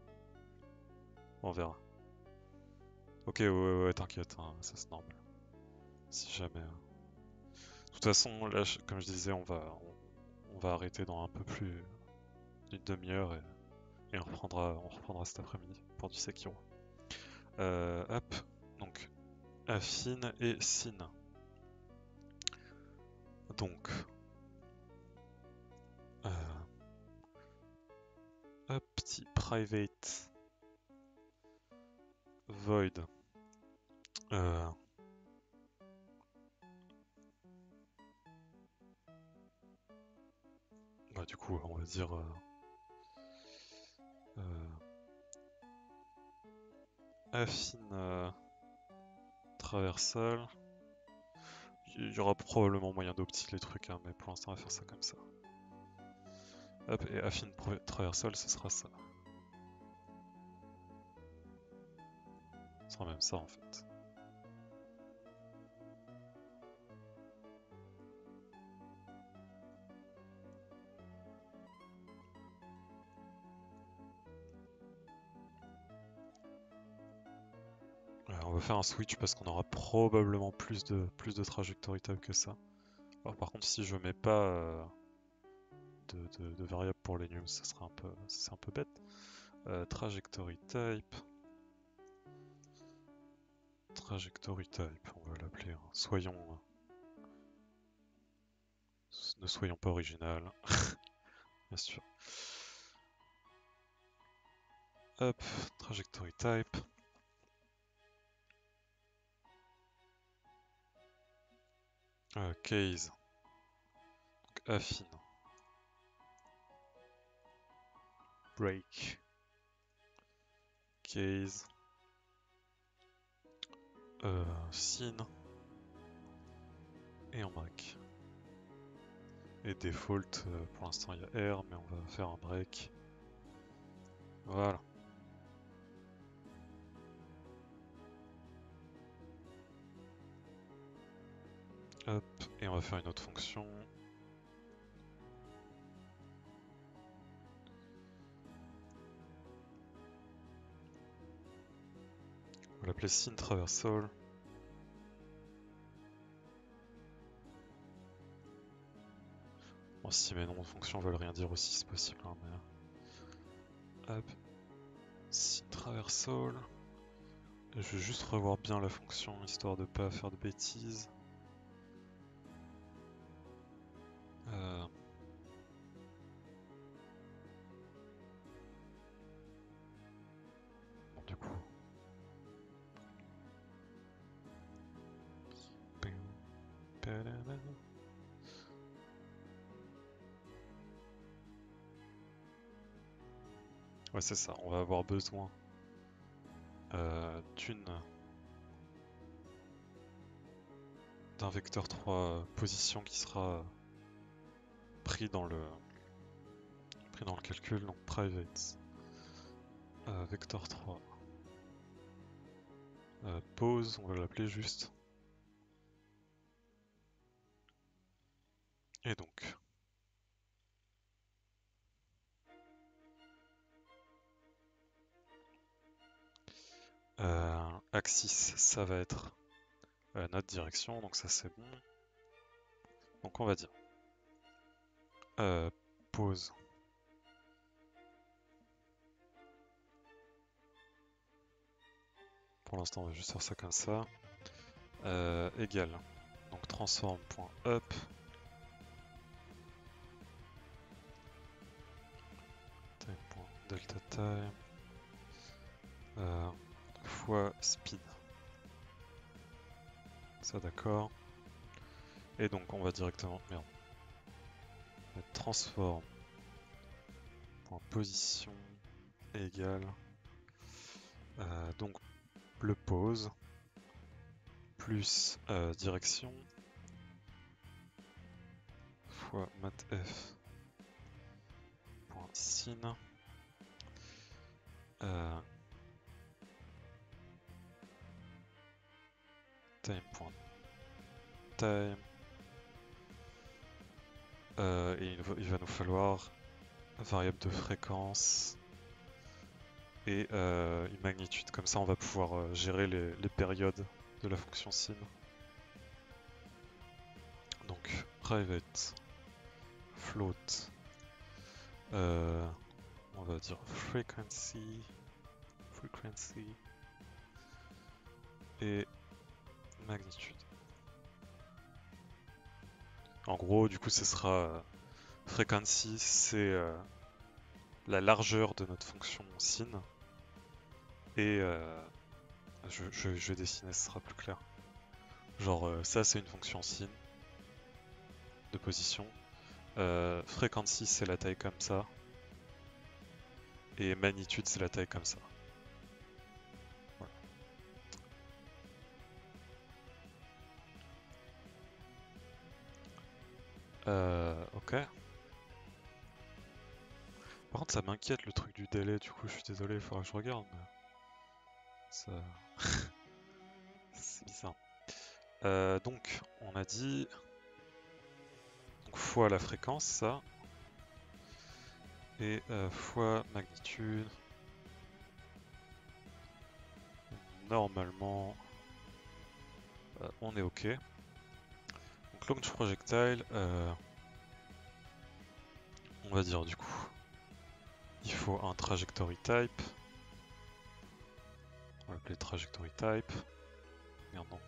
On verra. Ok, ouais, ouais, ouais, t'inquiète, hein, ça c'est normal. Si jamais. hein. De toute façon, là, je- comme je disais, on va, on, on va arrêter dans un peu plus d'une demi-heure et, et on reprendra, on reprendra cet après-midi pour du Sekiro. Euh, hop, donc affine et sin. Donc, euh, hop, petit private void. Euh, bah, du coup, on va dire euh, euh, affine euh, traversal. Il y aura probablement moyen d'opti les trucs, hein, mais pour l'instant, on va faire ça comme ça. Hop, et affine traversal, ce sera ça. Ce sera même ça en fait. Ouais, on va faire un switch parce qu'on aura probablement plus de, plus de trajectory type que ça. Alors par contre, si je mets pas euh, de, de, de variable pour les nums, ça sera un peu, c'est un peu bête. Euh, trajectory type. Trajectory type, on va l'appeler. hein. Soyons. Ne soyons pas original. Bien sûr. Hop, trajectory type. Euh, case. Donc affine. Break. Case. Euh, sin. Et en break. Et default, euh, pour l'instant il y a R, mais on va faire un break. Voilà. Hop, et on va faire une autre fonction. On va l'appeler sin traversal. Bon, si mes noms de fonctions veulent rien dire aussi, c'est possible. Hein, mais... Hop, sin traversal. Et je vais juste revoir bien la fonction, histoire de pas faire de bêtises. Euh... Bon, du coup... Ouais, c'est ça, on va avoir besoin euh, d'une d'un vecteur trois position qui sera pris dans le pris dans le calcul, donc private euh, vector trois euh, pose, on va l'appeler juste. Et donc euh, axis, ça va être euh, notre direction, donc ça c'est bon. Donc on va dire euh, pause. Pour l'instant on va juste faire ça comme ça. Euh, égal. Donc transform.up. Time.delta time. Euh, fois speed. Ça d'accord. Et donc on va directement. Merde. Transform. Position égale. Euh, donc le pose plus euh, direction fois matf point sin euh, time.time euh, et il va, il va nous falloir variable de fréquence et euh, une magnitude. Comme ça on va pouvoir euh, gérer les, les périodes de la fonction sin. Donc private float euh, on va dire frequency frequency et magnitude. En gros, du coup, ce sera euh, frequency, c'est euh, la largeur de notre fonction sin. Et euh, je, je, je vais dessiner, ce sera plus clair. Genre, euh, ça, c'est une fonction sin de position. Euh, frequency, c'est la taille comme ça. Et magnitude, c'est la taille comme ça. Voilà. Euh, ok. Par contre, ça m'inquiète le truc du délai, du coup, je suis désolé, il faudra que je regarde. Mais ça... c'est bizarre. Euh, donc, on a dit... Donc, fois la fréquence, ça. Et euh, fois magnitude. Normalement, euh, on est ok. Donc, launch projectile, euh, on va dire du coup, il faut un trajectory type. On va l'appeler trajectory type. Merde, non.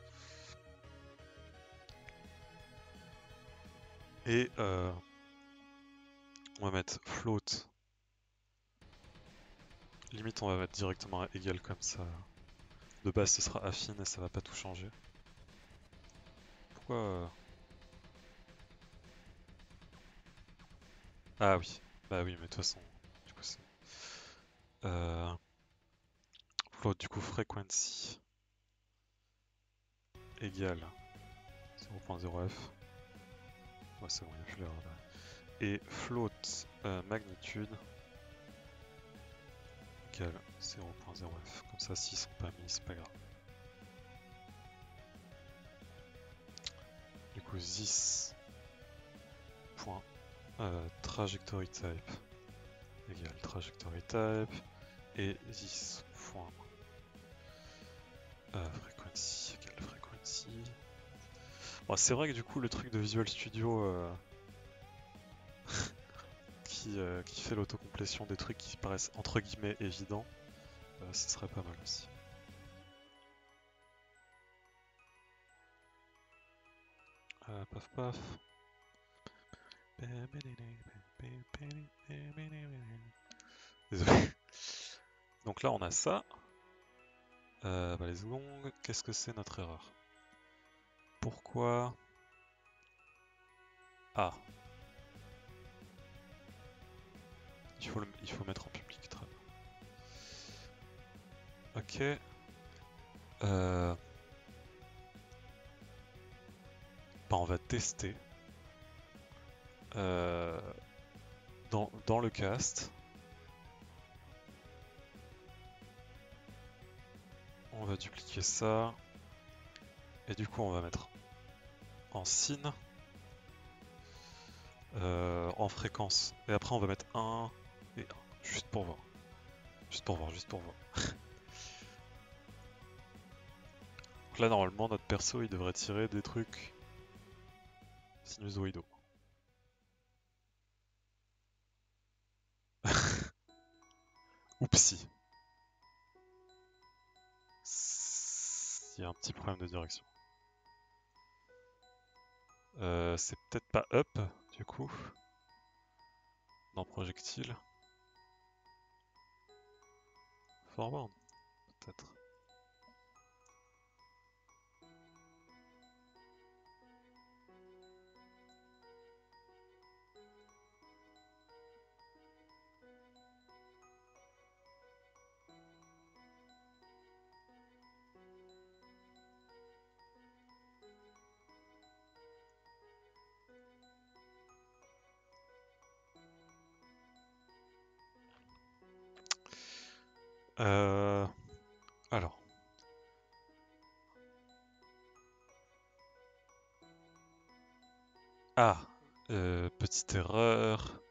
Et euh, on va mettre float. Limite, on va mettre directement égal comme ça. De base, ce sera affine et ça va pas tout changer. Pourquoi euh... Ah oui, bah oui, mais de toute façon, du coup c'est... Euh... Float, du coup, frequency égale zéro point zéro f. Ouais, c'est bon, il n'y a plus l'erreur là. Et float euh, magnitude égale zéro point zéro f. Comme ça, s'ils sont pas mis, c'est pas grave. Du coup, this point euh, trajectory type égale trajectory type et this point euh, frequency égale frequency. Bon, c'est vrai que du coup, le truc de Visual Studio euh, qui, euh, qui fait l'autocomplétion des trucs qui paraissent entre guillemets évidents, euh, ce serait pas mal aussi. Euh, paf paf. Désolé. Donc là on a ça. Euh, bah, les secondes, qu'est-ce que c'est notre erreur? Pourquoi? Ah. Il faut, le, il faut mettre en public, très bien. Ok. Euh... Bah, on va tester. Euh... Dans, dans le cast. On va dupliquer ça. Et du coup on va mettre en sin. Euh, en fréquence. Et après on va mettre un et un. Juste pour voir. Juste pour voir, juste pour voir. Donc là normalement notre perso il devrait tirer des trucs sinusoïdaux. Oupsie. Il y a un petit problème de direction. Euh, c'est peut-être pas up, du coup, dans projectile. Forward, peut-être. Euh... Alors. Ah, euh, petite erreur.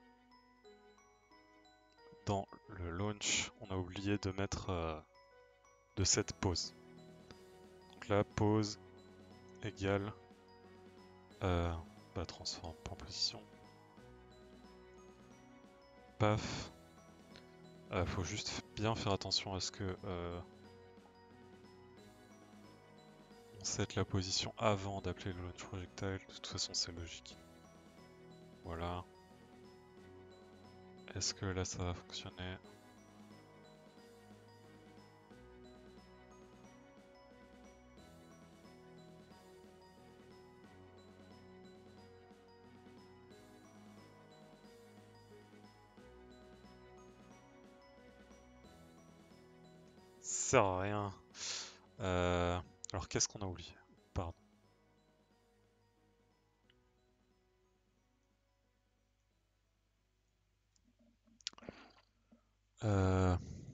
Dans le launch, on a oublié de mettre euh, de cette pause. Donc là, pause égale euh, bah, transform point position. Paf. Euh, faut juste bien faire attention à ce que euh, on set la position avant d'appeler le launch projectile. De toute façon, c'est logique. Voilà. Est-ce que là, ça va fonctionner? Ça sert à rien. Euh, alors, qu'est-ce qu'on a oublié? Pardon. Euh...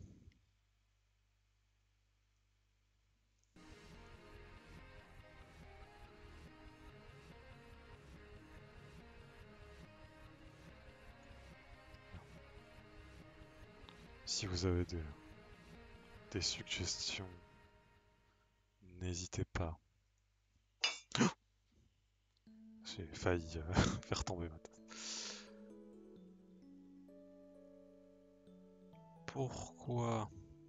Si vous avez des, des suggestions, n'hésitez pas. J'ai failli euh, faire tomber ma tasse. Pourquoi?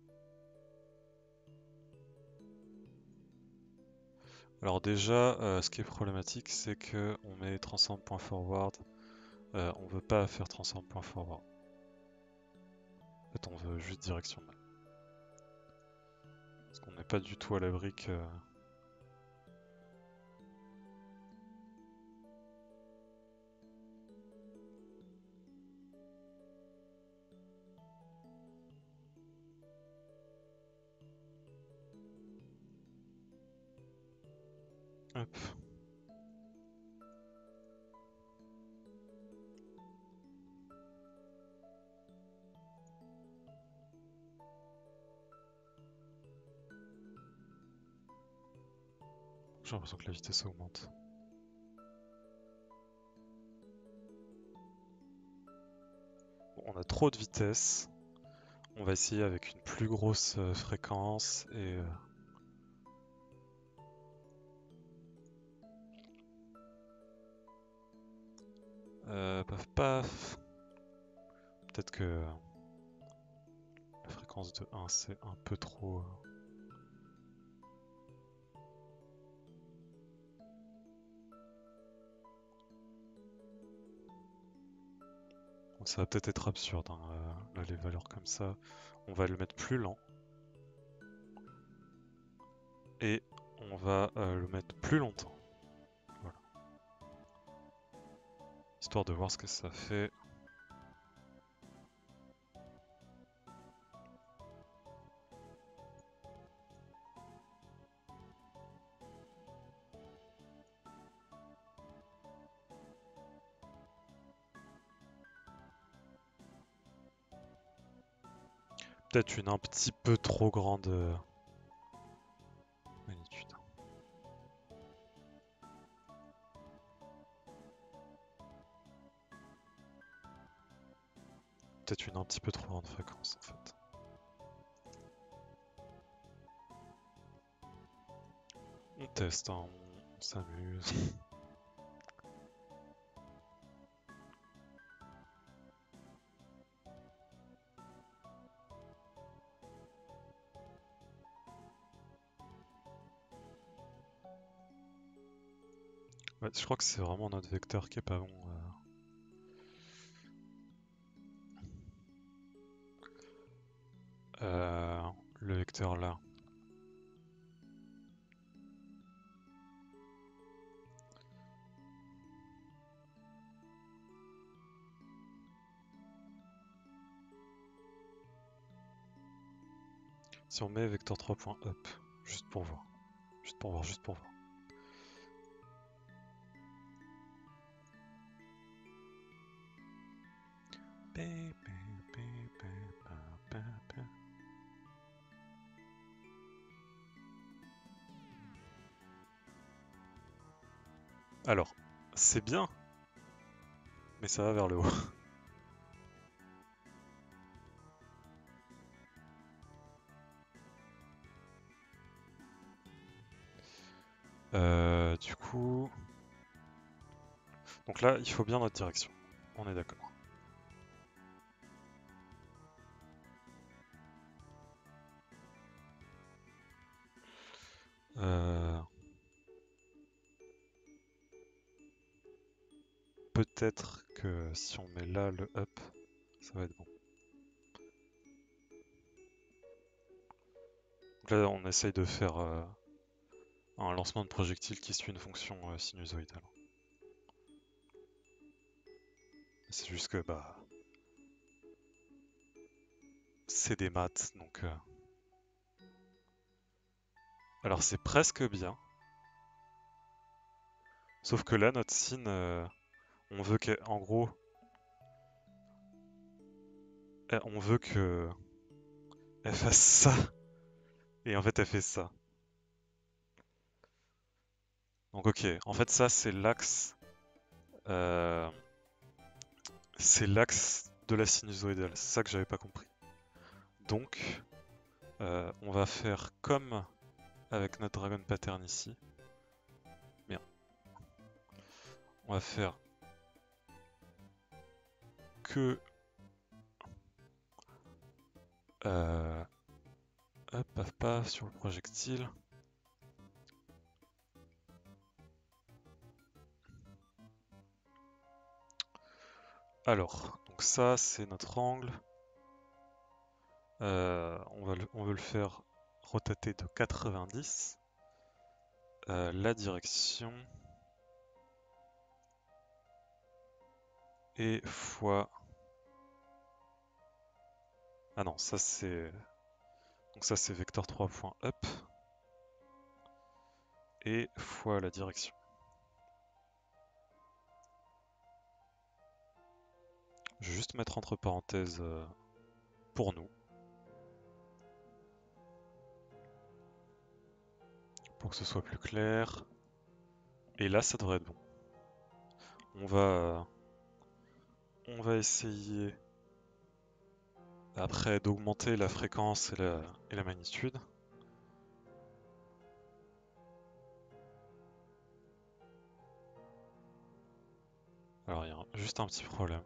Alors déjà, euh, ce qui est problématique, c'est que on met transform.forward. Euh, on veut pas faire transform.forward. En fait, on veut juste direction. Parce qu'on n'est pas du tout à l'abri que... Hop. J'ai l'impression que la vitesse augmente. Bon, on a trop de vitesse. On va essayer avec une plus grosse euh, fréquence et... Euh... Euh, paf paf. Peut-être que la fréquence de un c'est un peu trop... Bon, ça va peut-être être absurde, hein, euh, là, les valeurs comme ça. On va le mettre plus lent. Et on va euh, le mettre plus longtemps. Voilà. Histoire de voir ce que ça fait. Peut-être une un petit peu trop grande euh, magnitude. Peut-être une un petit peu trop grande fréquence en fait. On teste, hein, on, on s'amuse. Ouais, je crois que c'est vraiment notre vecteur qui est pas bon. euh. Euh, le vecteur là. Si on met vecteur trois.up, juste pour voir. Juste pour voir, juste pour voir. Alors, c'est bien, mais ça va vers le haut. Euh, du coup... Donc là, il faut bien notre direction. On est d'accord. Euh... Peut-être que si on met là le up, ça va être bon. Donc là, on essaye de faire euh, un lancement de projectile qui suit une fonction euh, sinusoïdale. C'est juste que bah c'est des maths, donc. Euh... Alors c'est presque bien, sauf que là notre sin, euh, on veut qu'en gros, euh, on veut que elle fasse ça, et en fait elle fait ça. Donc ok, en fait ça c'est l'axe, euh, c'est l'axe de la sinusoïdale. C'est ça que j'avais pas compris. Donc euh, on va faire comme avec notre dragon pattern ici. Bien. On va faire que euh, hop, paf, paf sur le projectile. Alors, donc ça c'est notre angle. Euh, on, va le, on veut le faire rotater de quatre-vingt-dix. Euh, la direction et fois. Ah non, ça c'est. Donc ça c'est vecteur trois.up et fois la direction. Je vais juste mettre entre parenthèses euh, pour nous. Pour que ce soit plus clair. Et là ça devrait être bon. On va. Euh, on va essayer après d'augmenter la fréquence et la, et la magnitude. Alors il y a juste un petit problème.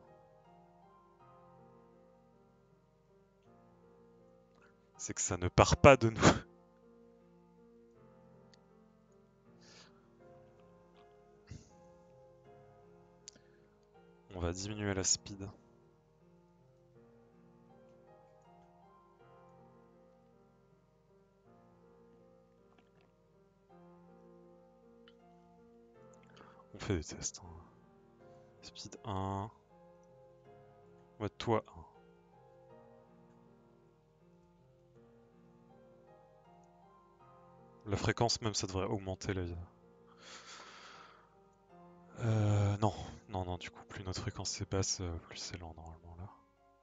C'est que ça ne part pas de nous. On va diminuer la speed. On fait des tests. Hein. Speed un. Mode toi un. La fréquence même ça devrait augmenter là. Euh, non, non, non, du coup plus notre fréquence est basse, euh, plus c'est lent normalement là.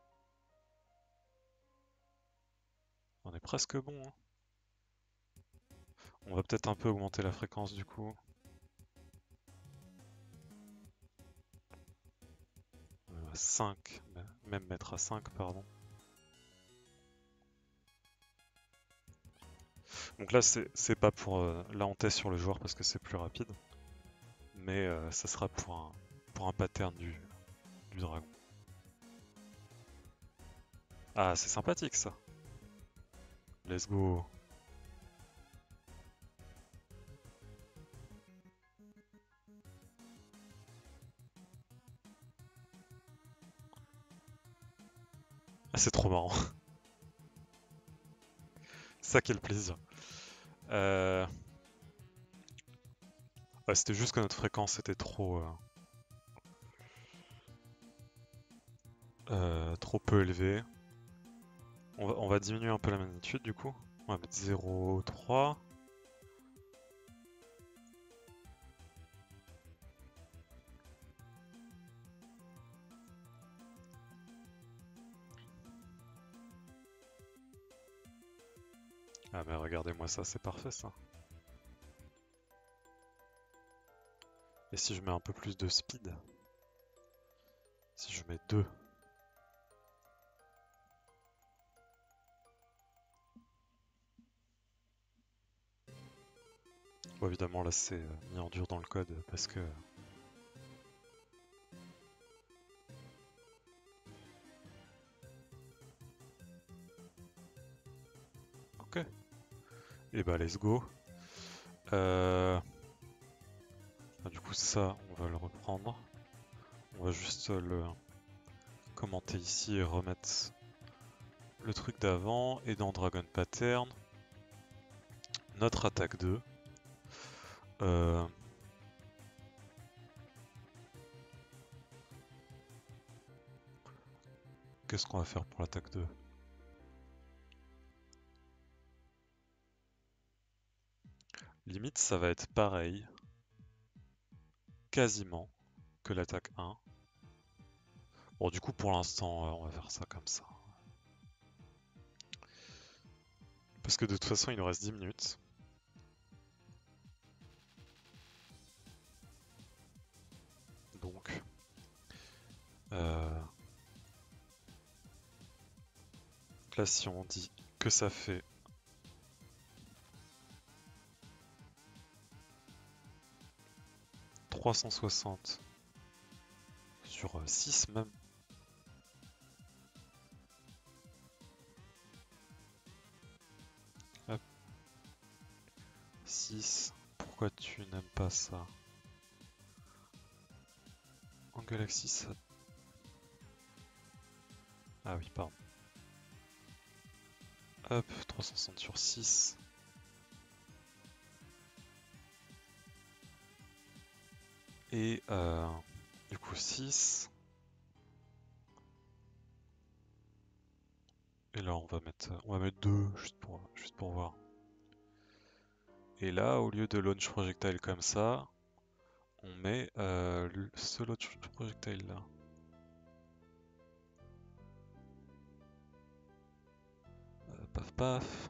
On est presque bon. Hein. On va peut-être un peu augmenter la fréquence du coup. Euh, cinq, même mettre à cinq, pardon. Donc là c'est pas pour... Euh, là on teste sur le joueur parce que c'est plus rapide. Mais euh, ça sera pour un, pour un pattern du, du dragon. Ah c'est sympathique ça. Let's go. Ah, c'est trop marrant. Ça, quel plaisir. Euh... Ouais, c'était juste que notre fréquence était trop... euh, euh, trop peu élevée. On va, on va diminuer un peu la magnitude du coup. On va mettre zéro virgule trois. Ah mais regardez-moi ça, c'est parfait ça. Et si je mets un peu plus de speed? Si je mets deux. Bon évidemment là c'est euh, mis en dur dans le code parce que... Ok. Et bah let's go. Euh... Ah, du coup ça on va le reprendre. On va juste le commenter ici et remettre le truc d'avant. Et dans Dragon Pattern, notre attaque deux. Euh... Qu'est-ce qu'on va faire pour l'attaque deux? Limite ça va être pareil, quasiment, que l'attaque un. Bon du coup pour l'instant euh, on va faire ça comme ça. Parce que de toute façon il nous reste dix minutes. Donc... Euh... Là si on dit que ça fait trois cent soixante sur six même. Hop. six. Pourquoi tu n'aimes pas ça? En Galaxy ça... Ah oui, pardon. Hop, trois cent soixante sur six. Et euh, du coup six. Et là on va mettre on va mettre deux juste pour, juste pour voir. Et là au lieu de launch projectile comme ça, on met euh, ce launch projectile là. Euh, paf paf.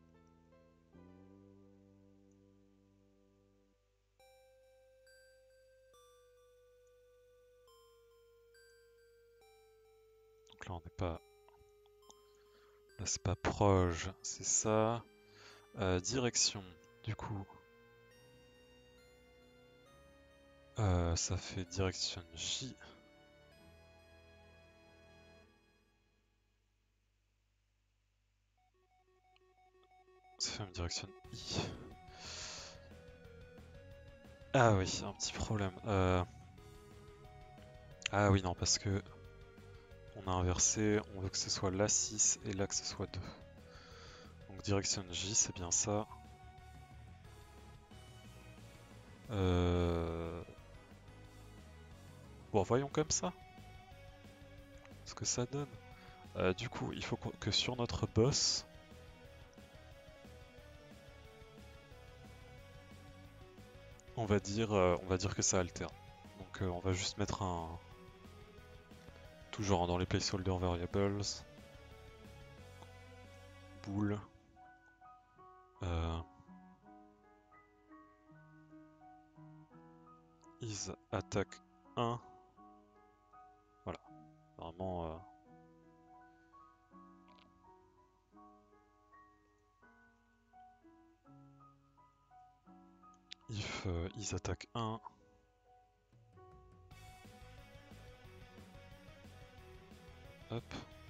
Donc là on n'est pas... Là c'est pas proche, c'est ça. Euh, direction, du coup. Euh, ça fait direction J. Ça fait une direction I. Ah oui, un petit problème. Euh... Ah oui, non, parce que on a inversé, on veut que ce soit là six et là que ce soit deux. Donc direction J, c'est bien ça. Euh... Bon, voyons comme ça ce que ça donne. Euh, du coup, il faut que sur notre boss, on va dire, euh, on va dire que ça alterne. Donc euh, on va juste mettre un... Toujours dans les placeholder variables. Bool. Euh... is attaque un. Voilà. Vraiment... Euh... if euh, is attaque un. Hop.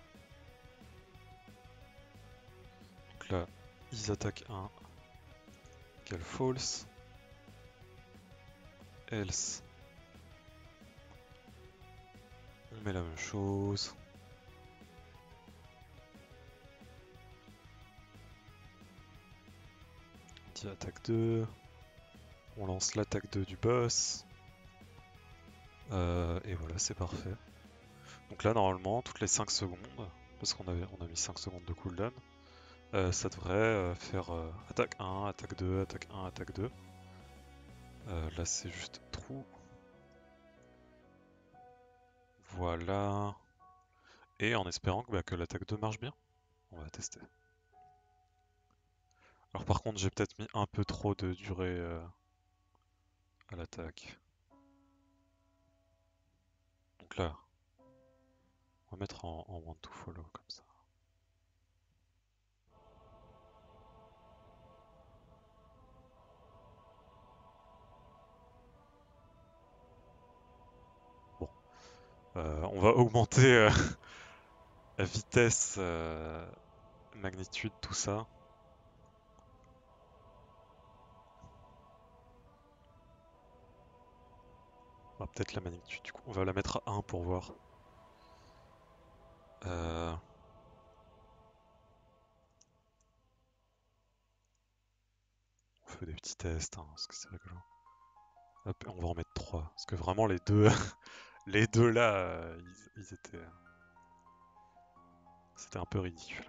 Donc là, is attaque un égale false. Else. On met la même chose. dit attaque deux. On lance l'attaque deux du boss. Euh, et voilà, c'est parfait. Donc là, normalement, toutes les cinq secondes, parce qu'on avait, on a mis cinq secondes de cooldown, euh, ça devrait euh, faire euh, attaque un, attaque deux, attaque un, attaque deux. Euh, là, c'est juste trou. Voilà. Et en espérant que, bah, que l'attaque deux marche bien. On va tester. Alors par contre, j'ai peut-être mis un peu trop de durée euh, à l'attaque. Donc là, on va mettre en, en one to follow comme ça. Bon, euh, on va augmenter euh, la vitesse, euh, magnitude, tout ça. On va peut-être la magnitude, du coup, on va la mettre à un pour voir. Euh... On fait des petits tests, hein, parce que c'est rigolo. Hop, on va en mettre trois, parce que vraiment les deux, les deux là, euh, ils, ils étaient... C'était un peu ridicule.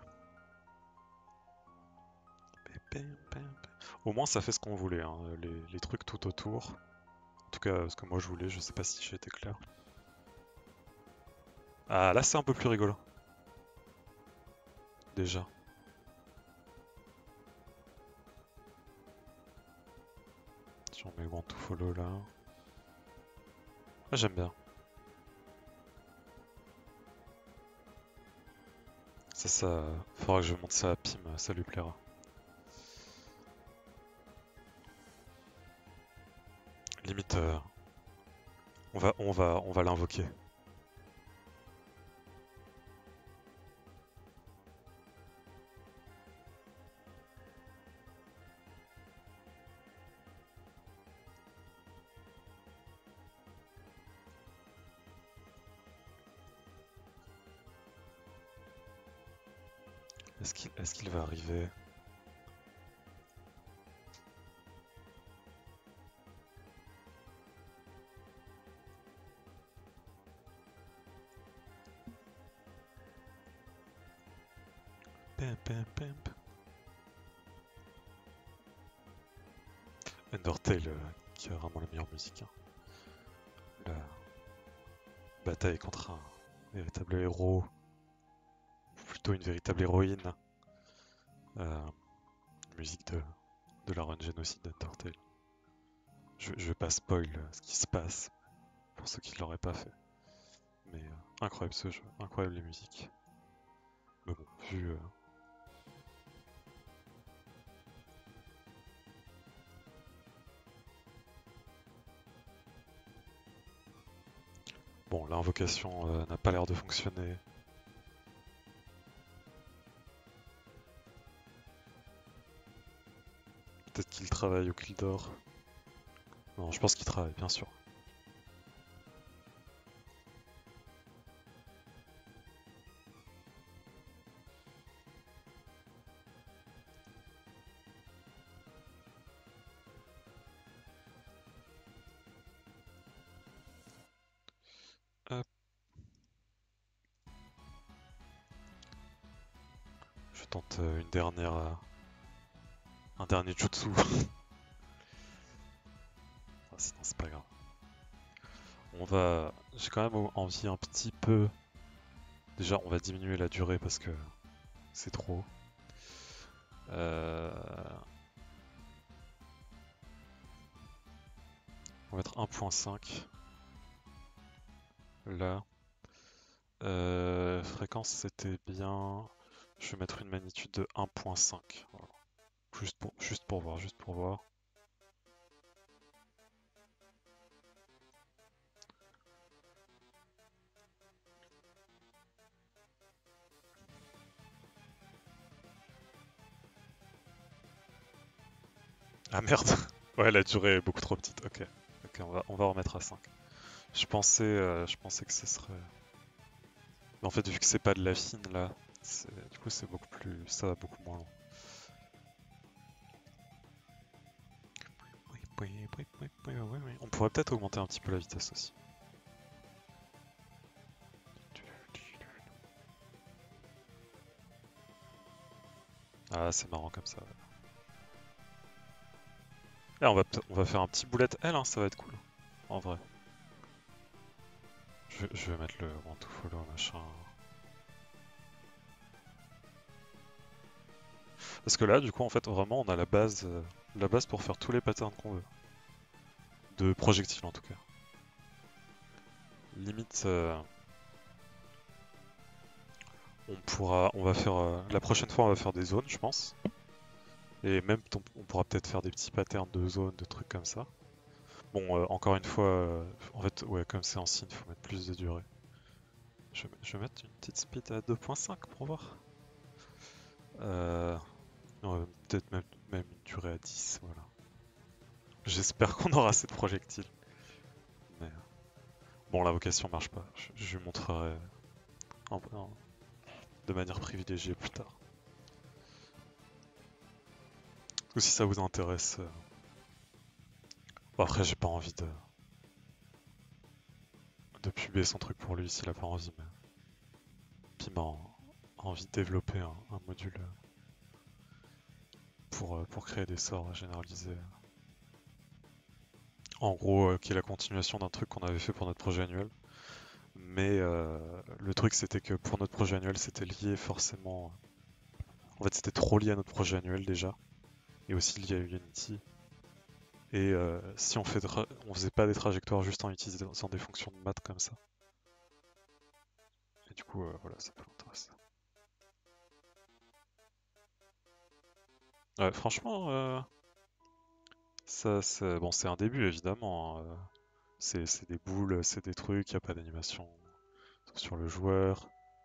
Au moins ça fait ce qu'on voulait, hein, les, les trucs tout autour. En tout cas, ce que moi je voulais, je sais pas si j'ai été clair. Ah, là c'est un peu plus rigolo. Déjà. Si on met one to follow là. Ah, j'aime bien. Ça, ça. Faudra que je monte ça à Pim, ça lui plaira. Limite, euh, on va, on va, on va l'invoquer. Est-ce qu'il est-ce qu'il va arriver? Pim, pim, pim. Undertale, euh, qui a vraiment la meilleure musique. Hein. La bataille contre un véritable héros, ou plutôt une véritable héroïne. Euh, musique de, de la run génocide d'Undertale. Je, je vais pas spoil ce qui se passe pour ceux qui ne l'auraient pas fait. Mais euh, incroyable ce jeu, incroyable les musiques. Mais bon, vu... Euh... Bon, l'invocation euh, n'a pas l'air de fonctionner. Peut-être qu'il travaille ou qu'il dort. Non, je pense qu'il travaille, bien sûr. Hop. Je tente euh, une dernière... Euh, un dernier jutsu. Ah, sinon c'est pas grave. On va... J'ai quand même envie un petit peu... Déjà, on va diminuer la durée parce que c'est trop. Euh... On va mettre un point cinq. Là. Euh... Fréquence, c'était bien. Je vais mettre une magnitude de un point cinq. Voilà. Juste pour, juste pour voir, juste pour voir. Ah merde. Ouais, la durée est beaucoup trop petite. Ok. Ok, on va, on va remettre à cinq. Je pensais, euh, je pensais que ce serait... Mais en fait, vu que c'est pas de la fine là, du coup c'est beaucoup plus... ça va beaucoup moins loin. On pourrait peut-être augmenter un petit peu la vitesse aussi. Ah, c'est marrant comme ça. Eh, on va, on va faire un petit bullet L, hein, ça va être cool. En vrai. Je, je vais mettre le one to follow machin. Parce que là, du coup, en fait, vraiment, on a la base, euh, la base pour faire tous les patterns qu'on veut. De projectiles, en tout cas. Limite, euh, on pourra, on va faire, euh, la prochaine fois, on va faire des zones, je pense. Et même, on, on pourra peut-être faire des petits patterns de zones, de trucs comme ça. Bon, euh, encore une fois, euh, en fait, ouais, comme c'est en signe, il faut mettre plus de durée. Je, je vais mettre une petite speed à deux point cinq pour voir. Euh, non, peut-être même, même une durée à dix, voilà. J'espère qu'on aura assez de projectiles. Mais, euh, bon, la vocation marche pas. Je, je lui montrerai en- en- de manière privilégiée plus tard. Ou si ça vous intéresse. euh, Bon, après, j'ai pas envie de... de puber son truc pour lui s'il a pas envie, mais... Puis il m'a en- envie de développer un, un module euh, pour, euh, pour créer des sorts généralisés. En gros, euh, qui est la continuation d'un truc qu'on avait fait pour notre projet annuel. Mais euh, le truc, c'était que pour notre projet annuel, c'était lié forcément. En fait, c'était trop lié à notre projet annuel déjà, et aussi lié à Unity. Et euh, si on, fait on faisait pas des trajectoires juste en utilisant des fonctions de maths comme ça. Et du coup, euh, voilà, ça peut l'intéresser. Ouais, franchement, euh, ça, c'est bon, c'est un début évidemment, hein. C'est c'est des boules, c'est des trucs, il n'y a pas d'animation sur le joueur.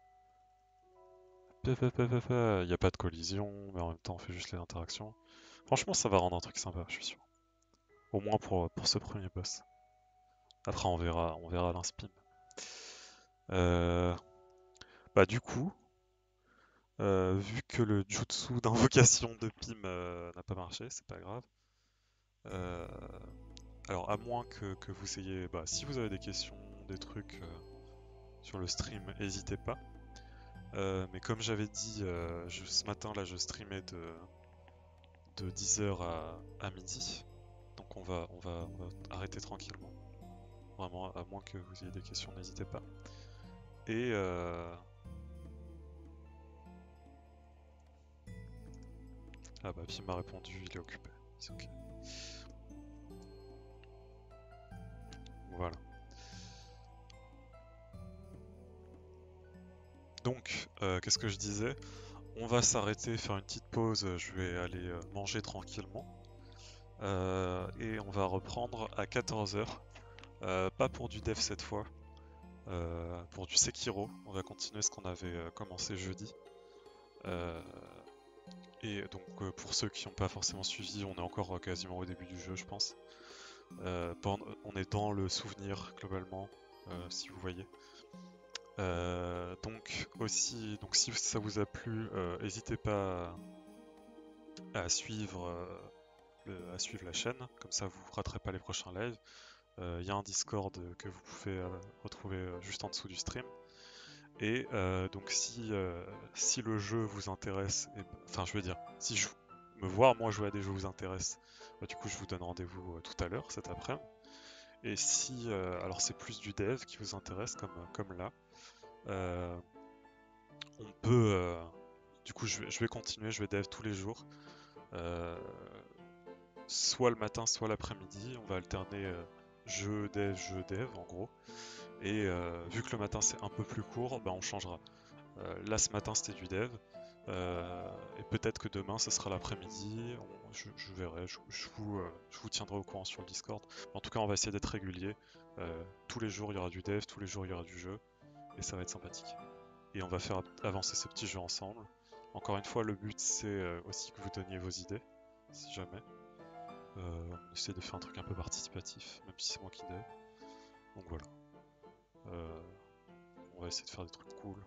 Il n'y a pas de collision, mais en même temps on fait juste les interactions. Franchement, ça va rendre un truc sympa, je suis sûr. Au moins pour, pour ce premier boss. Après, on verra, on verra l'inspim. Euh, Bah du coup, euh, vu que le jutsu d'invocation de Pim euh, n'a pas marché, c'est pas grave. Euh, alors à moins que, que vous ayez, bah si vous avez des questions, des trucs euh, sur le stream, n'hésitez pas. Euh, mais comme j'avais dit, euh, je- ce matin là, je streamais de, de dix heures à, à midi. Donc on va, on va, on va arrêter tranquillement. Vraiment, à moins que vous ayez des questions, n'hésitez pas. Et euh... ah bah Pim m'a répondu, il est occupé. C'est ok. Voilà. Donc, euh, qu'est-ce que je disais? On va s'arrêter, faire une petite pause. Je vais aller euh, manger tranquillement. Euh, et on va reprendre à quatorze heures. Euh, pas pour du dev cette fois. Euh, pour du Sekiro. On va continuer ce qu'on avait euh, commencé jeudi. Euh, et donc, euh, pour ceux qui n'ont pas forcément suivi, on est encore euh, quasiment au début du jeu, je pense. Euh, on est dans le souvenir globalement, euh, si vous voyez. Euh, donc aussi, donc si ça vous a plu, n'hésitez pas à, à suivre, euh, le- à suivre la chaîne, comme ça vous raterez pas les prochains lives. Il euh, y a un Discord que vous pouvez euh, retrouver euh, juste en dessous du stream. Et euh, donc si, euh, si le jeu vous intéresse, et, enfin je veux dire, si je, me voir moi jouer à des jeux vous intéresse, bah, du coup je vous donne rendez-vous euh, tout à l'heure, cet après-midi. Et si, euh, alors c'est plus du dev qui vous intéresse, comme, comme là, euh, on peut, euh, du coup je vais, je vais continuer, je vais dev tous les jours, euh, soit le matin, soit l'après-midi, on va alterner euh, jeu dev, jeu dev en gros. Et euh, vu que le matin c'est un peu plus court, bah, on changera. Euh, là ce matin c'était du dev, euh, et peut-être que demain ce sera l'après-midi, on- je, je verrai, je, je vous, euh, je vous tiendrai au courant sur le Discord. En tout cas on va essayer d'être régulier, euh, tous les jours il y aura du dev, tous les jours il y aura du jeu, et ça va être sympathique. Et on va faire avancer ce petit jeu ensemble. Encore une fois le but c'est euh, aussi que vous donniez vos idées, si jamais. Euh, on essaie de faire un truc un peu participatif, même si c'est moi qui dev. Donc voilà. Euh, on va essayer de faire des trucs cool.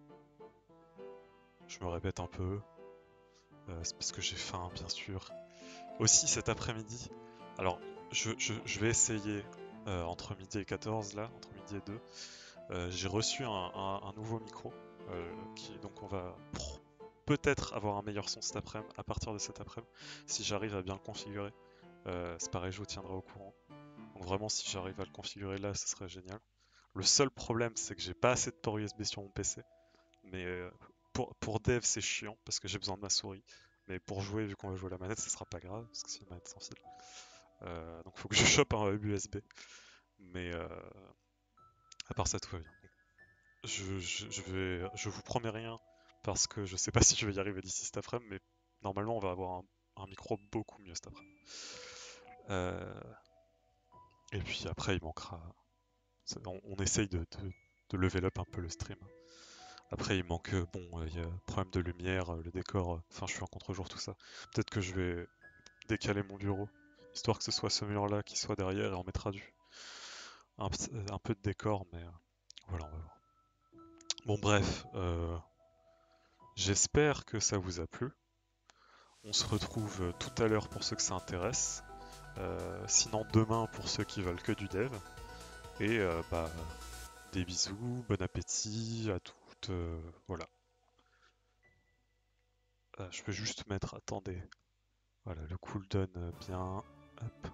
Je me répète un peu, euh, c'est parce que j'ai faim, bien sûr. Aussi cet après-midi, alors je, je, je vais essayer euh, entre midi et quatorze là, entre midi et deux. Euh, j'ai reçu un, un- un nouveau micro, euh, qui, donc on va pr- peut-être avoir un meilleur son cet après-midi, à partir de cet après-midi, si j'arrive à bien le configurer. Euh, c'est pareil, je vous tiendrai au courant. Donc vraiment, si j'arrive à le configurer là, ce serait génial. Le seul problème, c'est que j'ai pas assez de port U S B sur mon P C. Mais euh, pour, pour dev, c'est chiant parce que j'ai besoin de ma souris. Mais pour jouer, vu qu'on va jouer à la manette, ce sera pas grave parce que c'est une manette sans fil. Euh, donc faut que je chope un hub U S B. Mais euh, à part ça, tout va bien. Je, je, je vais, je vous promets rien parce que je sais pas si je vais y arriver d'ici cet après-midi, mais normalement on va avoir un, un micro beaucoup mieux cet après-midi. Euh, et puis après, il manquera. On, on essaye de, de, de level up un peu le stream. Après, il manque, euh, bon, euh, il y a problème de lumière, euh, le décor, euh, enfin, je suis en contre-jour, tout ça. Peut-être que je vais décaler mon bureau, histoire que ce soit ce mur-là qui soit derrière et on mettra du, un, ps- un peu de décor, mais euh, voilà, on va voir. Bon, bref, euh, j'espère que ça vous a plu. On se retrouve euh, tout à l'heure pour ceux que ça intéresse. Euh, sinon, demain pour ceux qui veulent que du dev. Et euh, bah, des bisous, bon appétit à toutes. Euh, voilà. Euh, je peux juste mettre, attendez. Voilà, le cooldown euh, bien. Hop.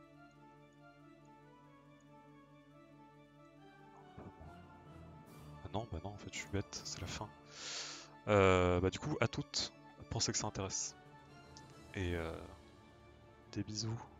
Ah non, bah non, en fait, je suis bête, c'est la fin. Euh, bah du coup, à toutes, pour ceux que ça intéresse. Et euh, des bisous.